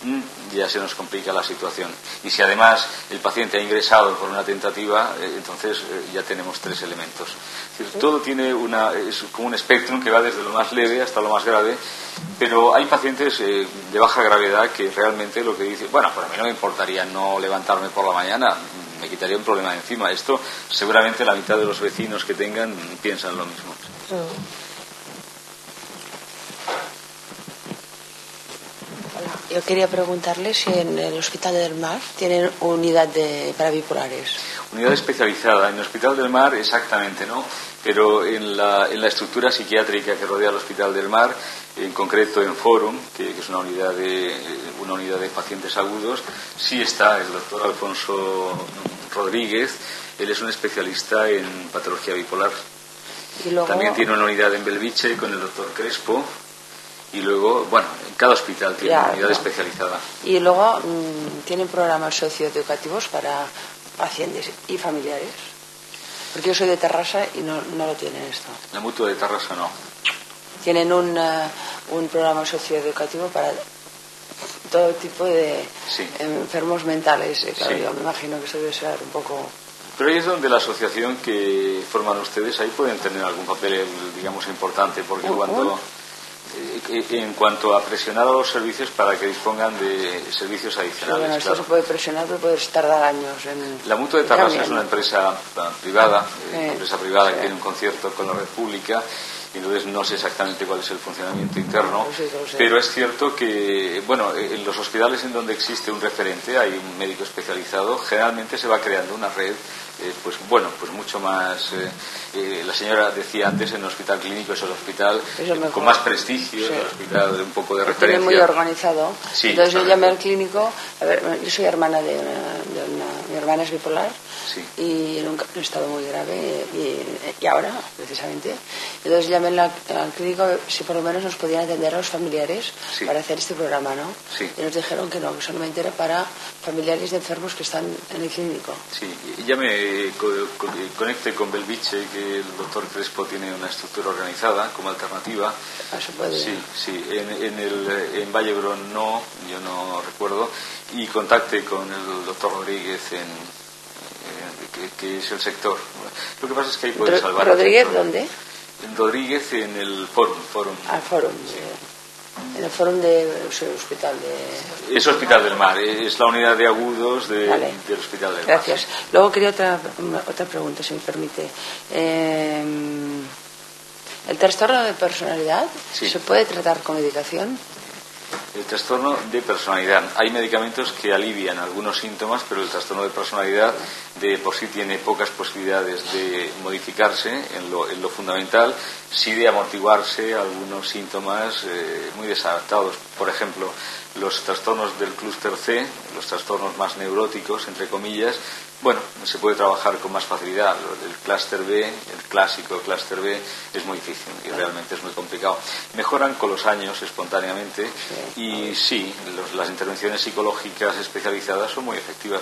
B: ya se nos complica la situación. Y si además el paciente ha ingresado por una tentativa, eh, entonces eh, ya tenemos tres elementos. Es decir, todo tiene una, es como un espectro que va desde lo más leve hasta lo más grave, pero hay pacientes eh, de baja gravedad que realmente lo que dicen, bueno, pues a mí no me importaría no levantarme por la mañana, me quitaría un problema de encima. Esto seguramente la mitad de los vecinos que tengan piensan lo mismo.
G: Yo quería preguntarle si en el Hospital del Mar tienen unidad de, para bipolares.
B: Unidad especializada. En el Hospital del Mar, exactamente, ¿no? Pero en la, en la estructura psiquiátrica que rodea el Hospital del Mar, en concreto en Forum, que, que es una unidad de una unidad de pacientes agudos, sí está el doctor Alfonso Rodríguez. Él es un especialista en patología bipolar.
G: Y luego...
B: También tiene una unidad en Belviche con el doctor Crespo. Y luego, bueno, en cada hospital tiene ya, una unidad no. especializada.
G: Y luego, mmm, ¿tienen programas socioeducativos para pacientes y familiares? Porque yo soy de Terrassa y no, no lo tienen esto.
B: La Mutua de Terrassa no.
G: Tienen un, uh, un programa socioeducativo para todo tipo de
B: sí.
G: enfermos mentales. Claro,
B: sí.
G: Yo me imagino que eso debe ser un poco...
B: Pero ahí es donde la asociación que forman ustedes, ahí pueden tener algún papel, digamos, importante, porque uh, cuando... Uh. En cuanto a presionar a los servicios para que dispongan de servicios adicionales.
G: Sí, bueno, esto
B: claro.
G: se puede presionar, pero puede tardar años en...
B: La Mutua de Terrassa es una empresa privada,
G: sí,
B: una empresa privada
G: sí.
B: que tiene un concierto con la red pública y entonces no sé exactamente cuál es el funcionamiento interno,
G: No sé, no sé.
B: pero es cierto que, bueno, en los hospitales en donde existe un referente, hay un médico especializado, generalmente se va creando una red, eh, pues bueno, pues mucho más, eh, eh, la señora decía antes, en el hospital clínico es el hospital
G: Es el
B: eh,
G: mejor.
B: con más prestigio,
G: Sí.
B: el hospital de un poco de
G: Lo tiene
B: referencia.
G: muy organizado.
B: Sí,
G: Entonces yo
B: correcto.
G: llamé al clínico, a ver, yo soy hermana de una, de una- mi hermana es bipolar
B: Sí.
G: y en un, un estado muy grave y, y ahora, precisamente. Entonces llamé al, al clínico si por lo menos nos podían atender a los familiares
B: Sí.
G: para hacer este programa, ¿no?
B: Sí.
G: Y nos dijeron que no, que solamente era para familiares de enfermos que están en el clínico.
B: Sí, ya me co- co- conecté con Belviche, que el doctor Crespo tiene una estructura organizada como alternativa.
G: Ah, se puede.
B: Sí, sí, en, en, el, en Vallebrón no, yo no recuerdo, y contacté con el doctor Rodríguez, en, eh, que, que es el sector. Lo que pasa es que ahí puede
G: Ro-
B: salvar.
G: ¿Rodríguez
B: el sector.
G: dónde?
B: En Rodríguez en el Fórum. Fórum.
G: Al Fórum. de- En el Fórum del hospital de...
B: Es Hospital del Mar, es la unidad de agudos de-
G: Vale.
B: del Hospital del
G: Gracias.
B: Mar.
G: Luego quería otra, otra pregunta, si me permite. Eh, ¿El trastorno de personalidad
B: Sí.
G: se puede tratar con medicación?
B: El trastorno de personalidad. Hay medicamentos que alivian algunos síntomas, pero el trastorno de personalidad de por sí tiene pocas posibilidades de modificarse en lo, en lo fundamental, sí de amortiguarse algunos síntomas eh, muy desadaptados. Por ejemplo, los trastornos del clúster C, los trastornos más neuróticos, entre comillas, bueno, se puede trabajar con más facilidad. El clúster B, el clásico clúster B, es muy difícil y realmente es muy complicado. Mejoran con los años espontáneamente y sí, los- las intervenciones psicológicas especializadas son muy efectivas.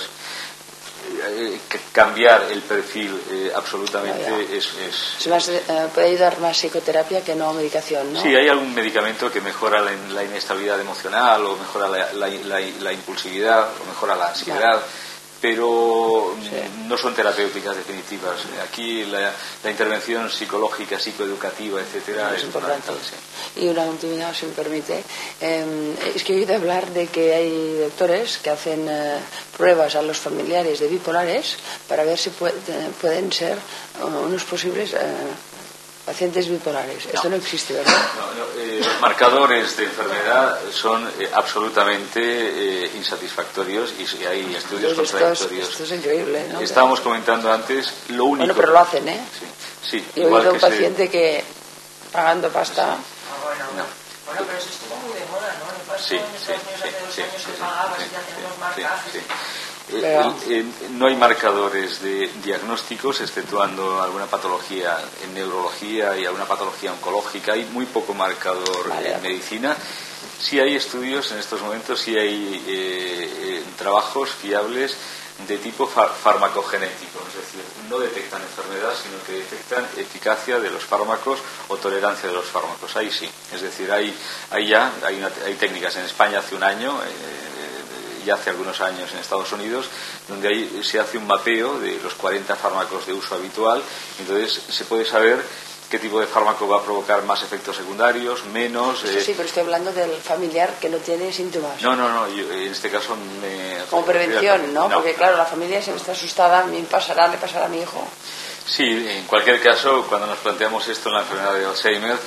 B: Eh, que cambiar el perfil eh, absolutamente
G: Ya, ya.
B: es... es-
G: Se más, eh, puede ayudar más psicoterapia que no medicación, ¿no?
B: Sí, hay algún medicamento que mejora la, in- la inestabilidad emocional o mejora la, la- la- la impulsividad o mejora la ansiedad, pero mm,
G: Sí.
B: no son terapéuticas definitivas. Aquí la, la intervención psicológica, psicoeducativa, etcétera,
G: Es
B: es
G: importante.
B: fundamental, sí.
G: Y una última, si me permite. Eh, es que he oído hablar de que hay doctores que hacen eh, pruebas a los familiares de bipolares para ver si pue- eh, pueden ser uh, unos posibles eh, pacientes bipolares. Esto no existe, ¿verdad?
B: No, no, eh, los marcadores de enfermedad son eh, absolutamente eh, insatisfactorios y sí, hay estudios
G: Pues esto, es,
B: contradictorios.
G: esto es increíble, ¿no?
B: Estábamos comentando antes lo único.
G: Bueno, pero lo hacen, ¿eh?
B: Sí, sí,
G: Yo he
B: igual
G: oído a un
B: que se-
G: paciente que pagando pasta...
D: Ah, bueno.
B: No.
D: Bueno, pero eso estuvo muy de moda, ¿no? Me pasó
B: Sí,
D: en
B: sí,
D: Estados Unidos
B: sí,
D: hace dos
B: sí,
D: años
B: sí,
D: que
B: sí,
D: pagabas
B: sí,
D: y te hacían unos
B: sí,
D: marcajes.
B: sí. Eh,
G: Pero-
B: eh, no hay marcadores de diagnósticos, exceptuando alguna patología en neurología y alguna patología oncológica. Hay muy poco marcador
G: Vale.
B: en medicina. Sí hay estudios en estos momentos, sí hay eh, eh, trabajos fiables de tipo far- farmacogenético, es decir, no detectan enfermedad, sino que detectan eficacia de los fármacos o tolerancia de los fármacos. Ahí sí, es decir, hay, hay ya hay, una- hay técnicas en España hace un año. Eh, ya hace algunos años en Estados Unidos, donde ahí se hace un mapeo de los cuarenta fármacos de uso habitual, entonces se puede saber qué tipo de fármaco va a provocar más efectos secundarios, menos...
G: Sí,
B: eh,
G: sí, pero estoy hablando del familiar que no tiene síntomas.
B: No, no, no, yo, en este caso me...
G: Como prevención, ¿no? Porque claro, la familia siempre está asustada, me pasará, le pasará a mi hijo.
B: Sí, en cualquier caso, cuando nos planteamos esto en la enfermedad de Alzheimer,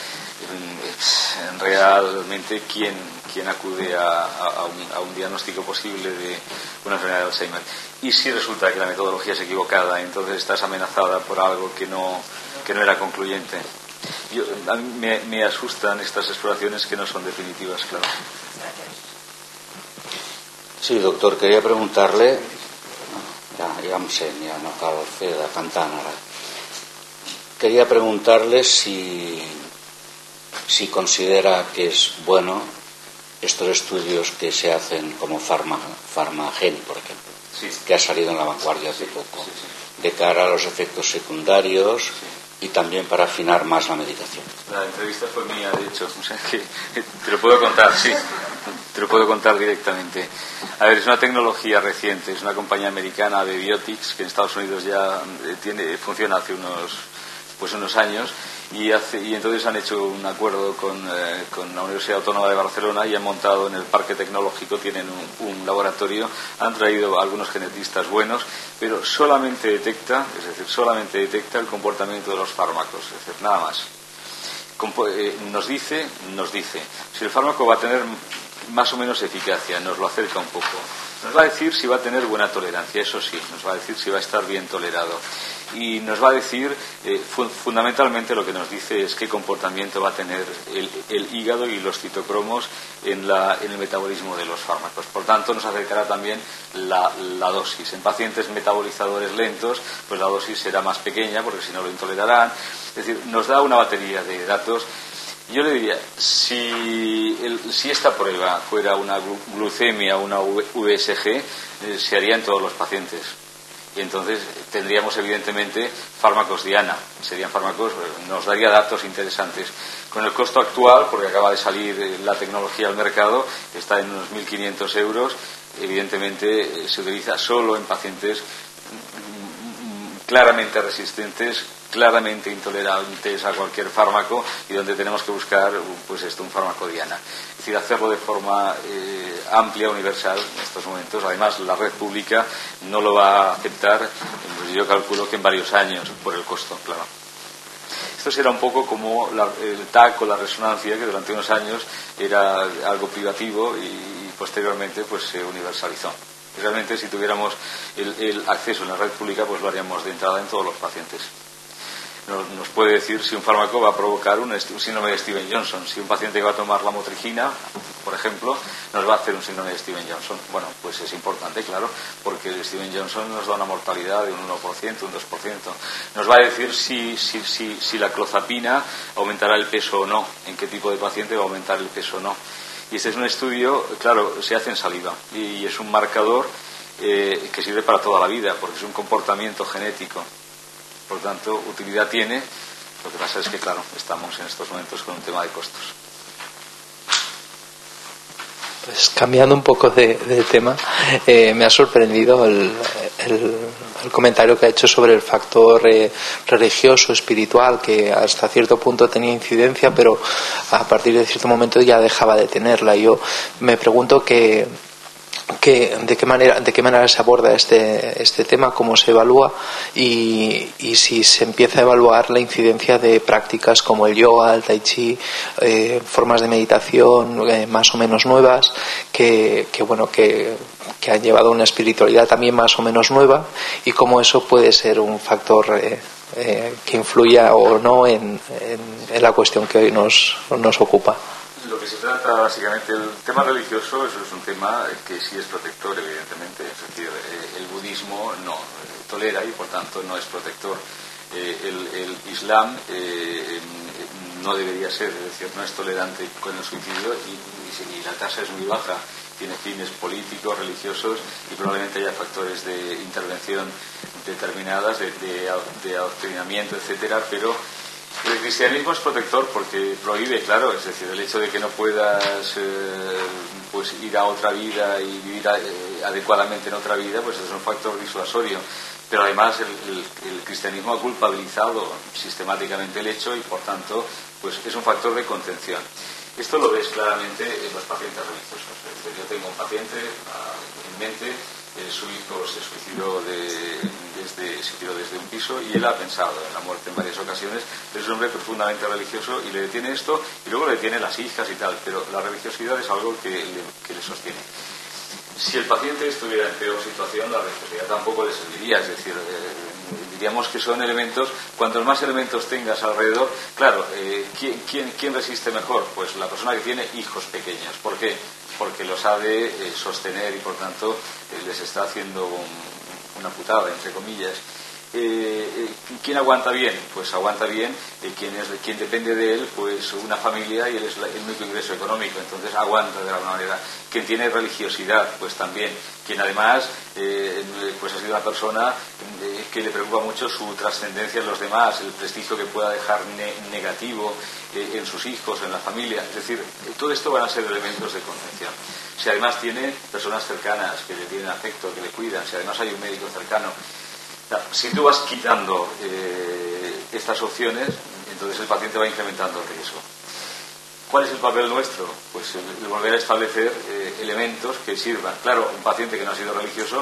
B: mm, realmente quién, quién acude a, a- a un, a un diagnóstico posible de una enfermedad de Alzheimer. Y si resulta que la metodología es equivocada, entonces estás amenazada por algo que no, que no era concluyente. Yo, a mí me, me asustan estas exploraciones que no son definitivas, claro.
H: Sí, doctor, quería preguntarle, ja, ja em sent, ja no cal fer de cantant ara. Quería preguntarle si, si considera que es bueno estos estudios que se hacen como Pharma, Pharmagen, por ejemplo,
B: Sí.
H: que ha salido en La Vanguardia hace poco,
B: Sí, sí.
H: de cara a los efectos secundarios y también para afinar más la medicación.
B: La entrevista fue mía, de hecho, o sea que te lo puedo contar, sí, te lo puedo contar directamente. A ver, es una tecnología reciente, es una compañía americana de Biotics que en Estados Unidos ya eh, tiene, funciona hace unos, pues unos años y, hace, y entonces han hecho un acuerdo con, eh, con la Universidad Autónoma de Barcelona y han montado en el parque tecnológico, tienen un, un laboratorio, han traído algunos genetistas buenos, pero solamente detecta, es decir, solamente detecta el comportamiento de los fármacos, es decir, nada más. nos dice, nos dice si el fármaco va a tener más o menos eficacia, nos lo acerca un poco. Nos va a decir si va a tener buena tolerancia, eso sí, nos va a decir si va a estar bien tolerado. Y nos va a decir, eh, fu- fundamentalmente lo que nos dice es qué comportamiento va a tener el, el hígado y los citocromos en, la, en el metabolismo de los fármacos. Por tanto, nos acercará también la, la dosis. En pacientes metabolizadores lentos, pues la dosis será más pequeña, porque si no lo intolerarán. Es decir, nos da una batería de datos. Yo le diría, si, el, si esta prueba fuera una glu- glucemia o una U S G, eh, se haría en todos los pacientes. Y entonces tendríamos evidentemente fármacos diana. Serían fármacos, nos daría datos interesantes. Con el costo actual, porque acaba de salir la tecnología al mercado, está en unos mil quinientos euros, evidentemente se utiliza solo en pacientes claramente resistentes, claramente intolerantes a cualquier fármaco y donde tenemos que buscar pues esto, un fármaco diana. Es decir, hacerlo de forma eh, amplia, universal en estos momentos. Además, la red pública no lo va a aceptar, pues yo calculo que en varios años, por el costo, claro. Esto será un poco como la, el T A C o la resonancia, que durante unos años era algo privativo y, y posteriormente pues se universalizó. Realmente, si tuviéramos el, el acceso en la red pública, pues lo haríamos de entrada en todos los pacientes. Nos, nos puede decir si un fármaco va a provocar un, un síndrome de Stevens-Johnson. Si un paciente va a tomar la motrigina, por ejemplo, nos va a hacer un síndrome de Stevens-Johnson. Bueno, pues es importante, claro, porque el Stevens-Johnson nos da una mortalidad de un uno por ciento, un dos por ciento. Nos va a decir si, si, si, si la clozapina aumentará el peso o no, en qué tipo de paciente va a aumentar el peso o no. Y este es un estudio, claro, se hace en saliva y es un marcador eh, que sirve para toda la vida, porque es un comportamiento genético. Por tanto, utilidad tiene. Lo que pasa es que, claro, estamos en estos momentos con un tema de costos.
I: Pues cambiando un poco de, de tema, eh, me ha sorprendido el, el, el comentario que ha hecho sobre el factor eh, religioso, espiritual, que hasta cierto punto tenía incidencia, pero a partir de cierto momento ya dejaba de tenerla. Yo me pregunto que Que, de qué manera de qué manera se aborda este este tema, cómo se evalúa y, y si se empieza a evaluar la incidencia de prácticas como el yoga, el tai chi, eh, formas de meditación eh, más o menos nuevas que, que bueno que, que han llevado una espiritualidad también más o menos nueva, y cómo eso puede ser un factor eh, eh, que influya o no en, en, en la cuestión que hoy nos, nos ocupa.
B: Lo que se trata básicamente, el tema religioso, eso es un tema que sí es protector, evidentemente. Es decir, eh, el budismo no eh, tolera y por tanto no es protector. Eh, el, el Islam eh, no debería ser, es decir, no es tolerante con el suicidio y, y, y la tasa es muy baja. Tiene fines políticos, religiosos y probablemente haya factores de intervención determinadas, de, de, de adoctrinamiento, etcétera, pero el cristianismo es protector porque prohíbe, claro, es decir, el hecho de que no puedas eh, pues ir a otra vida y vivir eh, adecuadamente en otra vida, pues es un factor disuasorio. Pero además el, el, el cristianismo ha culpabilizado sistemáticamente el hecho y por tanto pues es un factor de contención. Esto lo ves claramente en los pacientes religiosos. Es decir, yo tengo un paciente uh, en mente. Eh, su hijo se suicidó, de, desde, se tiró desde un piso y él ha pensado en la muerte en varias ocasiones, pero es un hombre profundamente religioso y le detiene esto y luego le detiene las hijas y tal, pero la religiosidad es algo que le, que le sostiene. Si el paciente estuviera en peor situación, la religiosidad tampoco le serviría, es decir, eh, diríamos que son elementos, cuantos más elementos tengas alrededor, claro, eh, ¿quién, quién, ¿quién resiste mejor? Pues la persona que tiene hijos pequeños. ¿Por qué? Porque los ha de eh, sostener y por tanto eh, les está haciendo un, una putada, entre comillas. Eh, ¿Quién aguanta bien? Pues aguanta bien eh, quien, es, quien depende de él, pues una familia y él es la, el único ingreso económico, entonces aguanta de alguna manera. Quien tiene religiosidad, pues también. Quien además eh, pues ha sido una persona eh, que le preocupa mucho su trascendencia en los demás, el prestigio que pueda dejar ne negativo eh, en sus hijos, en la familia. Es decir, eh, todo esto van a ser elementos de contención. Si además tiene personas cercanas que le tienen afecto, que le cuidan, si además hay un médico cercano. Si tú vas quitando eh, estas opciones, entonces el paciente va incrementando el riesgo. ¿Cuál es el papel nuestro? Pues el, el volver a establecer eh, elementos que sirvan. Claro, un paciente que no ha sido religioso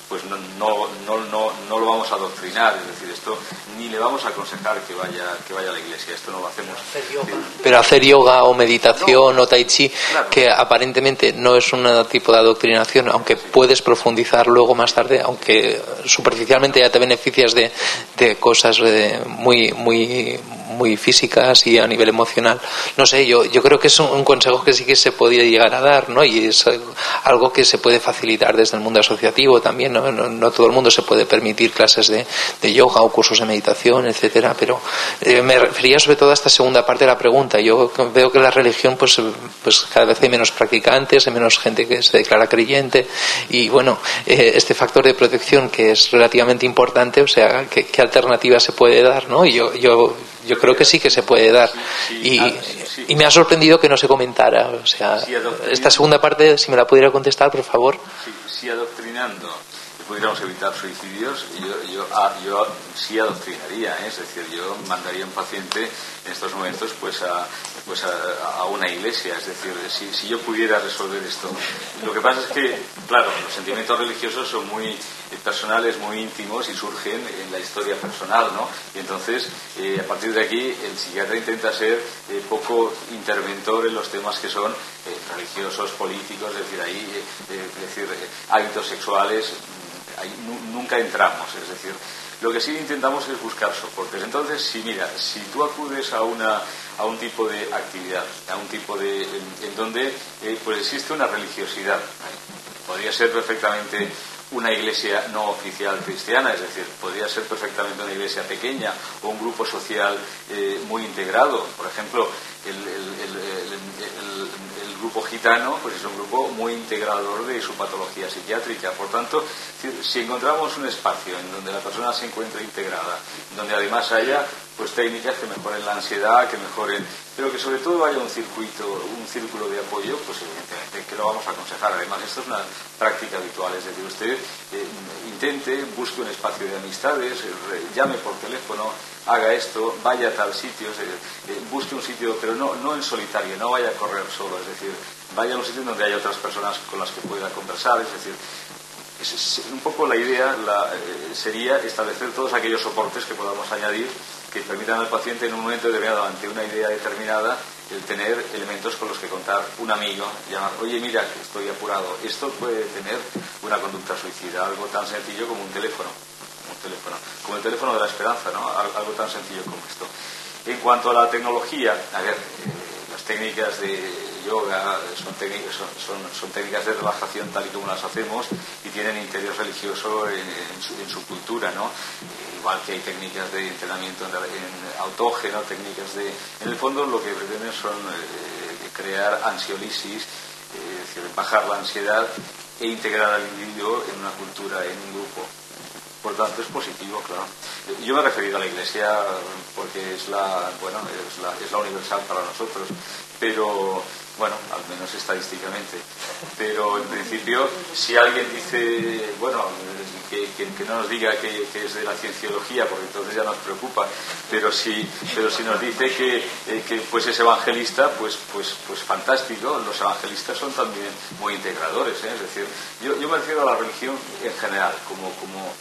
B: pues no, no, no, no, no lo vamos a adoctrinar, es decir, esto ni le vamos a aconsejar que vaya, que vaya a la iglesia, esto no lo hacemos.
I: Pero hacer yoga o meditación
B: no,
I: o tai chi,
B: claro,
I: que aparentemente no es un tipo de adoctrinación, aunque puedes profundizar luego más tarde, aunque superficialmente ya te beneficias de, de cosas de muy, muy, muy físicas y a nivel emocional. No sé, yo, yo creo que es un, un consejo que sí que se podría llegar a dar, ¿no? Y es algo que se puede facilitar desde el mundo asociativo también, ¿no? No, no todo el mundo se puede permitir clases de, de yoga o cursos de meditación, etcétera, pero eh, me refería sobre todo a esta segunda parte de la pregunta. Yo veo que la religión, pues, pues cada vez hay menos practicantes, hay menos gente que se declara creyente, y bueno, eh, este factor de protección que es relativamente importante, o sea, ¿qué, qué alternativa se puede dar, ¿no? Y yo, yo Yo creo que sí que se puede dar. Y, y me ha sorprendido que no se comentara. O sea, esta segunda parte, si me la pudiera contestar, por favor.
B: Sí, sí, adoctrinando pudiéramos evitar suicidios, yo, yo, yo sí adoctrinaría, ¿eh? Es decir, yo mandaría a un paciente en estos momentos pues a, pues a, a una iglesia, es decir, si, si yo pudiera resolver esto. Lo que pasa es que, claro, los sentimientos religiosos son muy personales, muy íntimos y surgen en la historia personal, ¿no? Y entonces, eh, a partir de aquí, el psiquiatra intenta ser eh, poco interventor en los temas que son eh, religiosos, políticos, es decir, ahí, eh, es decir, eh, hábitos sexuales, ahí nunca entramos, es decir, lo que sí intentamos es buscar soportes. Entonces, si mira, si tú acudes a una a un tipo de actividad, a un tipo de en, en donde eh, pues existe una religiosidad, podría ser perfectamente una iglesia no oficial cristiana, es decir, podría ser perfectamente una iglesia pequeña o un grupo social eh, muy integrado. Por ejemplo, el, el, el, el, el, el grupo gitano pues es un grupo muy integrador de su patología psiquiátrica. Por tanto, si encontramos un espacio en donde la persona se encuentre integrada, donde además haya pues técnicas que mejoren la ansiedad, que mejoren, pero que sobre todo haya un circuito, un círculo de apoyo, pues evidentemente que lo vamos a aconsejar. Además, esto es una práctica habitual, es decir, usted eh, intente, busque un espacio de amistades, eh, llame por teléfono, haga esto, vaya a tal sitio, eh, eh, busque un sitio, pero no, no en solitario, no vaya a correr solo, es decir, vaya a un sitio donde haya otras personas con las que pueda conversar, es decir, es, es, un poco la idea la, eh, sería establecer todos aquellos soportes que podamos añadir que permitan al paciente en un momento determinado, ante una idea determinada, el tener elementos con los que contar. Un amigo, llamar, oye, mira, que estoy apurado. Esto puede tener una conducta suicida, algo tan sencillo como un teléfono, un teléfono, como el teléfono de la esperanza, ¿no? Algo tan sencillo como esto. En cuanto a la tecnología, a ver, eh, las técnicas de yoga son técnicas, son, son, son técnicas de relajación tal y como las hacemos y tienen interés religioso en, en, su, en su cultura, ¿no? Igual que hay técnicas de entrenamiento en, en autógeno, técnicas de... En el fondo lo que pretenden son eh, crear ansiolisis, eh, es decir, bajar la ansiedad e integrar al individuo en una cultura, en un grupo. Por tanto, es positivo, claro. Yo me he referido a la Iglesia porque es la, bueno, es la, es la universal para nosotros, pero, bueno, al menos estadísticamente. Pero, en principio, si alguien dice, bueno, que, que, que no nos diga que, que es de la cienciología, porque entonces ya nos preocupa, pero si, pero si nos dice que, eh, que pues es evangelista, pues, pues, pues fantástico. Los evangelistas son también muy integradores, ¿eh? Es decir, yo, yo me refiero a la religión en general, como... como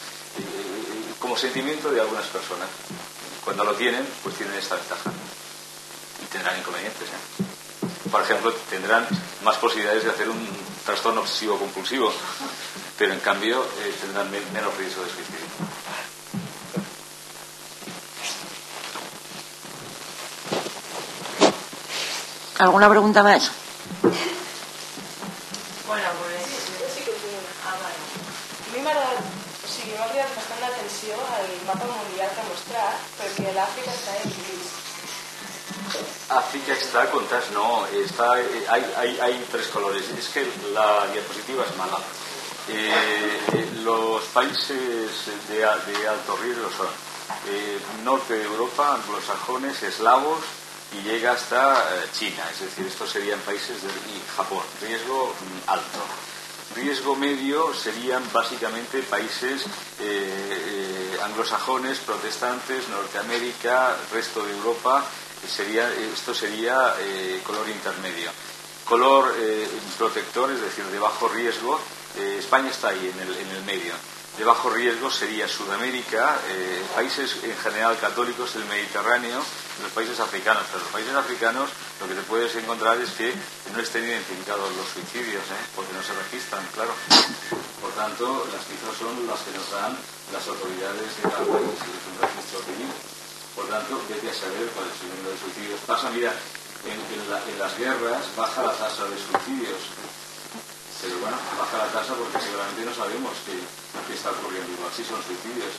B: como sentimiento de algunas personas. Cuando lo tienen, pues tienen esta ventaja y tendrán inconvenientes, ¿eh? Por ejemplo, tendrán más posibilidades de hacer un trastorno obsesivo compulsivo, pero en cambio eh, tendrán men- menos riesgo de suicidio.
A: ¿Alguna pregunta más?
D: Bueno, pues... Sí que tinc. Ah, vale. A mi m'agrada... O sigui, m'ha cridat bastant l'atenció al mapa mundial que ha mostrat, perquè l'Àfrica està en gris.
B: África está con tras, no, está, hay, hay, hay tres colores. Es que la diapositiva es mala. Eh, los países de, de alto riesgo son eh, norte de Europa, anglosajones, eslavos, y llega hasta eh, China, es decir, estos serían países de y Japón, riesgo mm, alto. Riesgo medio serían básicamente países eh, eh, anglosajones, protestantes, Norteamérica, resto de Europa. Sería, esto sería eh, color intermedio. Color eh, protector, es decir, de bajo riesgo, eh, España está ahí en el, en el medio. de bajo riesgo sería Sudamérica, eh, países en general católicos, el Mediterráneo, los países africanos. Pero los países africanos lo que te puedes encontrar es que no estén identificados los suicidios, ¿eh? porque no se registran, claro. Por tanto, las cifras son las que nos dan las autoridades de cada país, es un registro civil. Por tanto, vete a saber cuál es el número de suicidios. Pasa, mira, en, en, la, en las guerras baja la tasa de suicidios. Pero bueno, baja la tasa porque seguramente no sabemos qué, qué está ocurriendo. Igual sí son suicidios.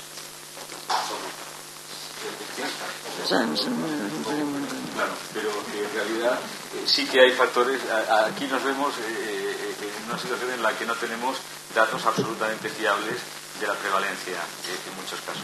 B: Claro, pero en realidad eh, sí que hay factores. A, aquí nos vemos eh, en una situación en la que no tenemos datos absolutamente fiables de la prevalencia eh, en muchos casos.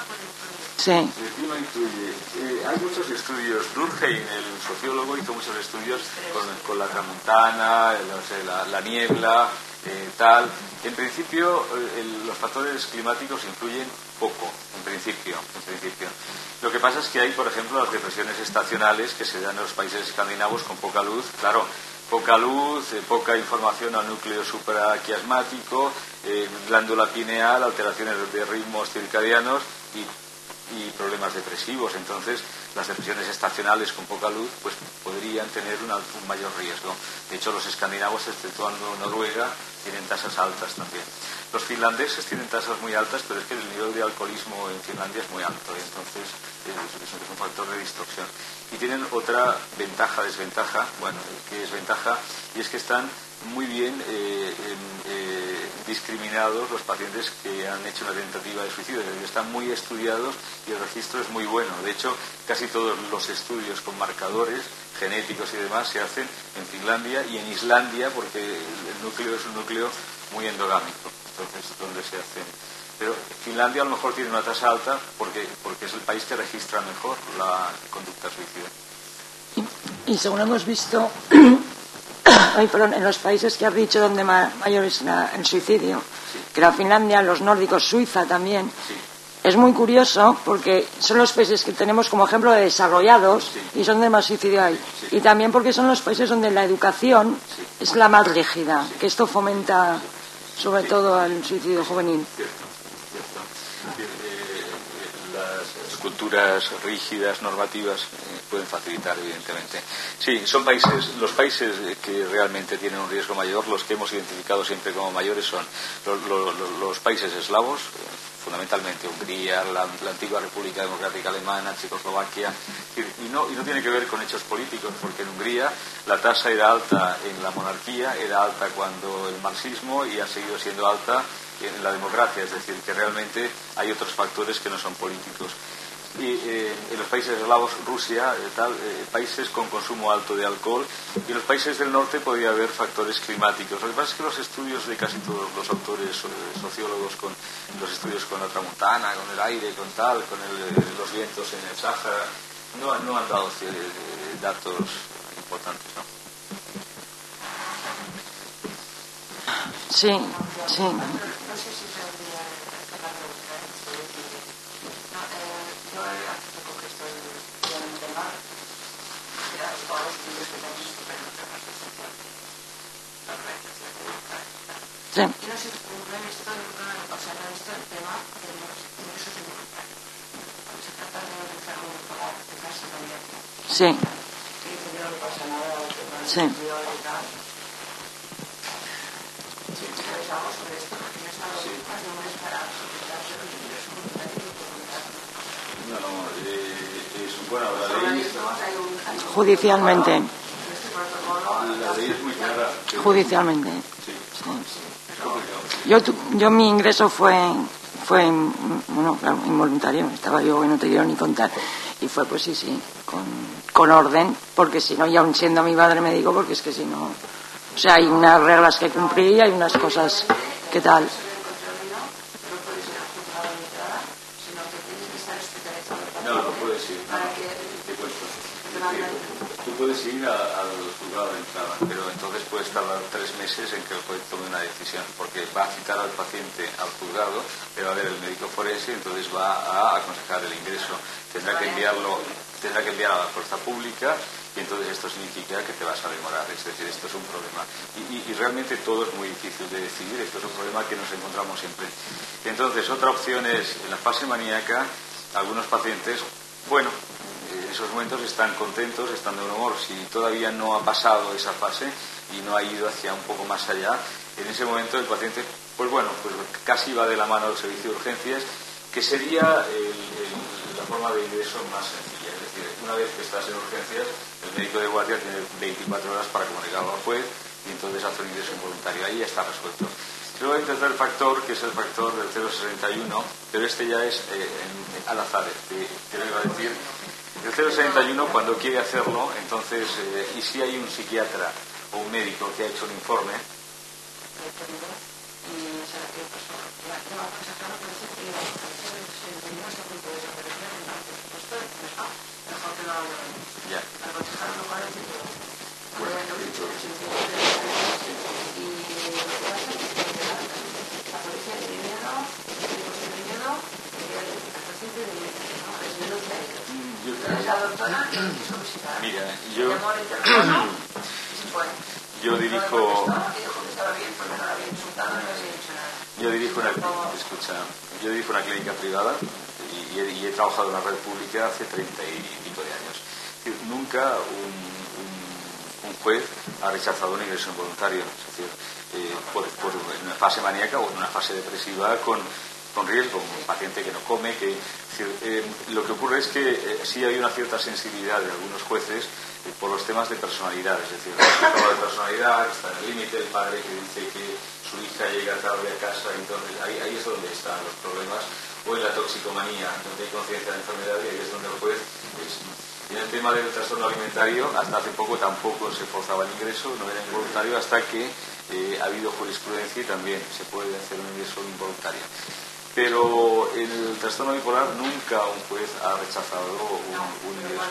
A: Sí.
B: El clima influye. Eh, hay muchos estudios. Durkheim, el sociólogo, hizo muchos estudios con, con la tramontana, el, no sé, la, la niebla, eh, tal. En principio, eh, el, los factores climáticos influyen poco, en principio, en principio. Lo que pasa es que hay, por ejemplo, las depresiones estacionales que se dan en los países escandinavos con poca luz. Claro, poca luz, eh, poca información al núcleo supraquiasmático, eh, glándula pineal, alteraciones de ritmos circadianos y y problemas depresivos. Entonces las depresiones estacionales con poca luz pues podrían tener una, un mayor riesgo. De hecho, los escandinavos, exceptuando Noruega, tienen tasas altas también. Los finlandeses tienen tasas muy altas, pero es que el nivel de alcoholismo en Finlandia es muy alto, y entonces es, es un factor de distorsión. Y tienen otra ventaja, desventaja, bueno, que es ventaja, y es que están muy bien eh, eh, discriminados los pacientes que han hecho una tentativa de suicidio. Están muy estudiados y el registro es muy bueno. De hecho, casi todos los estudios con marcadores genéticos y demás se hacen en Finlandia y en Islandia, porque el núcleo es un núcleo muy endogámico, entonces donde se hacen. Pero Finlandia a lo mejor tiene una tasa alta porque porque es el país que registra mejor la conducta suicida.
A: Y, y según hemos visto Ay, perdón, en los países que has dicho donde ma mayor es la, el suicidio, sí, que era Finlandia, los nórdicos, Suiza también, sí, es muy curioso porque son los países que tenemos como ejemplo de desarrollados, sí, y son donde más suicidio hay. Sí. Y también porque son los países donde la educación, sí, es la más rígida, sí, que esto fomenta sobre, sí, todo al suicidio juvenil.
B: Cierto, cierto. Eh, las culturas rígidas, normativas, eh, pueden facilitar, evidentemente. Sí, son países, los países que realmente tienen un riesgo mayor, los que hemos identificado siempre como mayores son los, los, los países eslavos, eh, fundamentalmente Hungría, la, la antigua República Democrática Alemana, Checoslovaquia, y no, y no tiene que ver con hechos políticos, porque en Hungría la tasa era alta en la monarquía, era alta cuando el marxismo, y ha seguido siendo alta en la democracia, es decir, que realmente hay otros factores que no son políticos. Y eh, en los países eslavos, Rusia, eh, tal, eh, países con consumo alto de alcohol, y en los países del norte podría haber factores climáticos. Lo que pasa es que los estudios de casi todos los autores eh, sociólogos, con los estudios con la tramontana, con el aire, con tal, con el, eh, los vientos en el Sáhara, no, no han dado eh, datos importantes, ¿no?
A: Sí, sí. Sí. Sí. Sí.
B: No, eh, es, bueno, la ley
A: judicialmente.
B: La ley es muy clara.
A: Judicialmente.
B: Sí.
A: Sí. Yo, tu, yo mi ingreso fue fue bueno, claro, involuntario, estaba yo y no te quiero ni contar, y fue pues sí, sí, con, con orden, porque si no, y aun siendo mi padre me digo, porque es que si no, o sea, hay unas reglas que cumplir y hay unas cosas que tal.
B: No, no puedes ir. Tú puedes ir a, al juzgado de entrada, pero entonces puedes tardar tres meses en que el juez tome una decisión, porque va a citar al paciente al juzgado, le va a ver el médico forense, entonces va a aconsejar el ingreso. Tendrá que enviarlo, tendrá que enviar a la fuerza pública y entonces esto significa que te vas a demorar. Es decir, esto es un problema. Y, y, y realmente todo es muy difícil de decidir, esto es un problema que nos encontramos siempre. Entonces, otra opción es, en la fase maníaca, algunos pacientes, bueno, en esos momentos están contentos, están de buen humor. Si todavía no ha pasado esa fase y no ha ido hacia un poco más allá, en ese momento el paciente, pues bueno, pues casi va de la mano del servicio de urgencias, que sería el, el, la forma de ingreso más sencilla. Es decir, una vez que estás en urgencias, el médico de guardia tiene veinticuatro horas para comunicarlo al juez y entonces hace un ingreso involuntario. Ahí ya está resuelto. Luego hay un tercer factor, que es el factor del cero sesenta y uno, pero este ya es eh, en, al azar. Te, te lo iba a decir. El cero sesenta y uno, cuando quiere hacerlo, entonces, eh, y si hay un psiquiatra o un médico que ha hecho un informe, ya. Mira, yo, yo dirijo yo dirijo una escucha, yo dirijo una clínica privada y he, y he trabajado en la red pública hace treinta y pico de años. Es decir, nunca un, un, un juez ha rechazado un ingreso involuntario, es decir, eh, por, por en una fase maníaca o en una fase depresiva con con riesgo, un paciente que no come, que es decir, eh, lo que ocurre es que eh, sí hay una cierta sensibilidad de algunos jueces eh, por los temas de personalidad, es decir, el tema de personalidad está en el límite, el padre que dice que su hija llega tarde a casa, entonces ahí, ahí es donde están los problemas, o en la toxicomanía, donde hay conciencia de enfermedad y ahí es donde el juez es. Y en el tema del trastorno alimentario, hasta hace poco tampoco se forzaba el ingreso, no era involuntario, hasta que eh, ha habido jurisprudencia y también se puede hacer un ingreso involuntario. Pero en el trastorno bipolar nunca un juez ha rechazado un, un ingreso.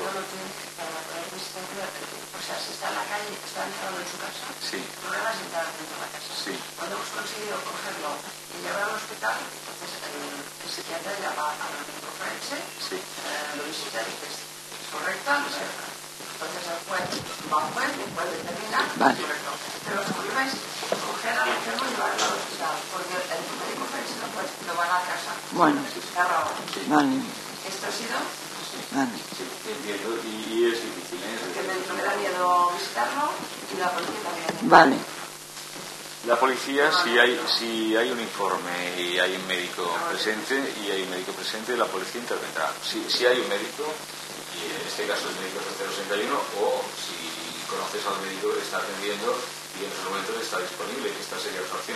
J: O sea, si está en la calle, está encerrado en su casa,
B: sí.
J: El problema es entrar dentro de la casa.
B: Sí.
J: Cuando hemos conseguido cogerlo y llevarlo al hospital, entonces el, el psiquiatra llama al médico forense,
B: sí.
J: eh, lo visita y dice, ¿es correcto? Entonces el juez va al juez, el juez determina,
A: vale.
J: Es correcto. Pero el problema es coger al enfermo y llevarlo al hospital, porque el médico forense no puede, lo van a casa.
A: Bueno.
J: Cerrado.
A: Vale.
J: ¿Esto ha sido?
A: Vale.
B: Sí, entiendo, y, y es difícil, ¿eh?
J: Porque el médico le da miedo visitarlo y la policía también.
A: Vale.
B: La policía, si hay, si hay un informe y hay un médico presente, y hay un médico presente, la policía intervendrá. Si, si hay un médico, y en este caso el médico es el cero sesenta y uno, o si conoces al médico que está atendiendo y en esos momentos está disponible, que esta sería otra opción.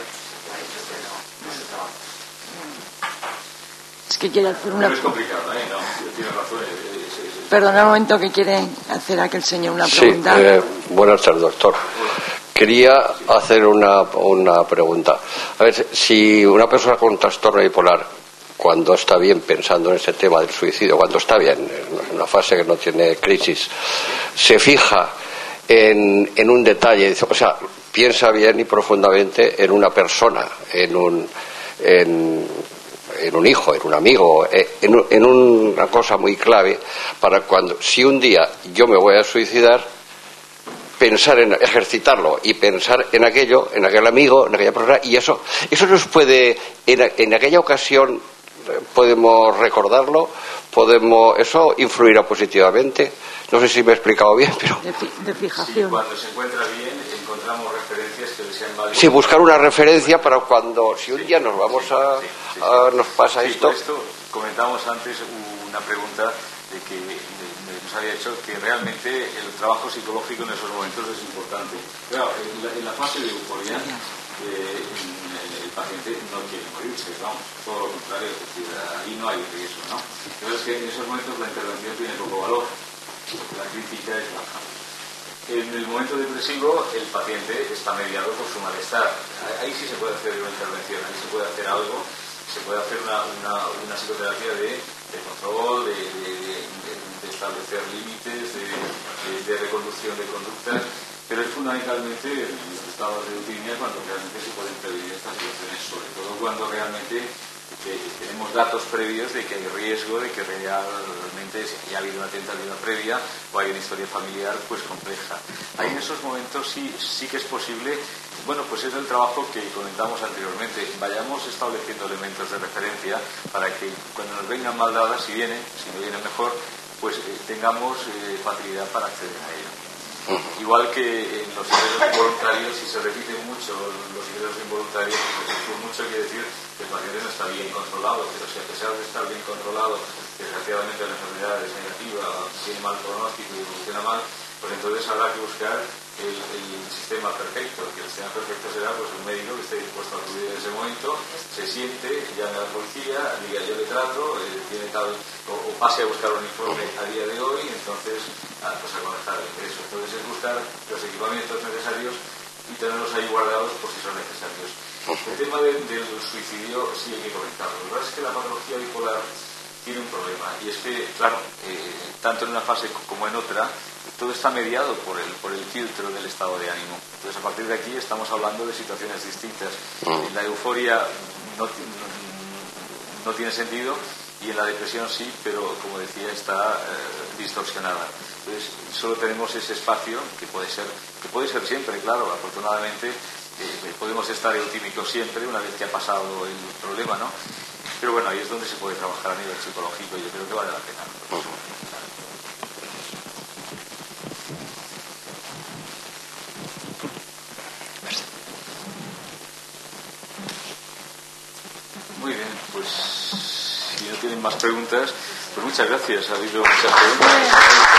A: Es que quiere hacer una...
B: No es complicado, ¿eh? No, tiene razón. Es, es, es...
A: Perdona un momento, que quiere hacer aquel señor una pregunta.
K: Sí, eh, buenas tardes, doctor. Quería hacer una, una pregunta. A ver, si una persona con trastorno bipolar, cuando está bien pensando en ese tema del suicidio, cuando está bien, en una fase que no tiene crisis, se fija en, en un detalle, o sea, piensa bien y profundamente en una persona, en un, en, en un hijo, en un amigo, en, en una cosa muy clave para cuando, si un día yo me voy a suicidar, pensar en ejercitarlo y pensar en aquello, en aquel amigo, en aquella persona, y eso, eso nos puede, en, en aquella ocasión podemos recordarlo, podemos, eso influirá positivamente. No sé si me he explicado bien, pero
A: de, de fijación.
B: Sí, cuando se encuentra bien encontramos referencias que le sean válidas.
K: Sí, buscar una referencia para cuando, si un día nos vamos a,
B: sí, sí, sí,
K: a nos pasa
B: sí,
K: esto.
B: Por esto comentábamos antes una pregunta de que nos había hecho que realmente el trabajo psicológico en esos momentos es importante. Claro, en la, en la fase de euforia eh, el, el paciente no quiere morirse, vamos, todo lo contrario, es decir, ahí no hay riesgo, ¿no? Pero es que en esos momentos la intervención tiene poco valor, porque la crítica es baja. En el momento depresivo el paciente está mediado por su malestar. Ahí sí se puede hacer una intervención, ahí se puede hacer algo, se puede hacer una, una, una psicoterapia de, de control, de, de, de, de establecer límites, de, de, de reconducción de conductas, pero es fundamentalmente en los estados de eutimia cuando realmente se pueden prevenir estas situaciones, sobre todo cuando realmente que tenemos datos previos de que hay riesgo de que realmente si ha habido una tentativa previa o hay una historia familiar pues compleja. Ahí en esos momentos sí, sí que es posible, bueno, pues es el trabajo que comentamos anteriormente, vayamos estableciendo elementos de referencia para que cuando nos vengan mal dadas, si vienen, si no vienen mejor, pues eh, tengamos eh, facilidad para acceder a ello. Igual que en los ingresos involuntarios, si se repiten mucho los ingresos involuntarios, pues repiten mucho quiere decir que el paciente no está bien controlado, pero si a pesar de estar bien controlado, desgraciadamente la enfermedad es negativa, tiene mal pronóstico y evoluciona mal, pues entonces habrá que buscar el, el sistema perfecto, que el sistema perfecto será pues un médico que esté dispuesto a acudir en ese momento, se siente, llame a la policía, diga yo le trato, eh, tiene tal, o, o pase a buscar un informe a día de hoy, y entonces ah, pues a conectar el ingreso. Entonces es buscar los equipamientos necesarios y tenerlos ahí guardados por si son necesarios. El tema de, del suicidio sí hay que comentarlo. La verdad es que la patología bipolar tiene un problema, y es que, claro, eh, tanto en una fase como en otra, todo está mediado por el, por el filtro del estado de ánimo. Entonces, a partir de aquí estamos hablando de situaciones distintas. En la euforia no, no, no tiene sentido, y en la depresión sí, pero, como decía, está eh, distorsionada. Entonces, solo tenemos ese espacio, que puede ser, que puede ser siempre, claro, afortunadamente, eh, podemos estar eutímicos siempre, una vez que ha pasado el problema, ¿no? Pero bueno, ahí es donde se puede trabajar a nivel psicológico, y yo creo que vale la pena. Muy bien, pues si no tienen más preguntas, pues muchas gracias. Ha habido muchas preguntas.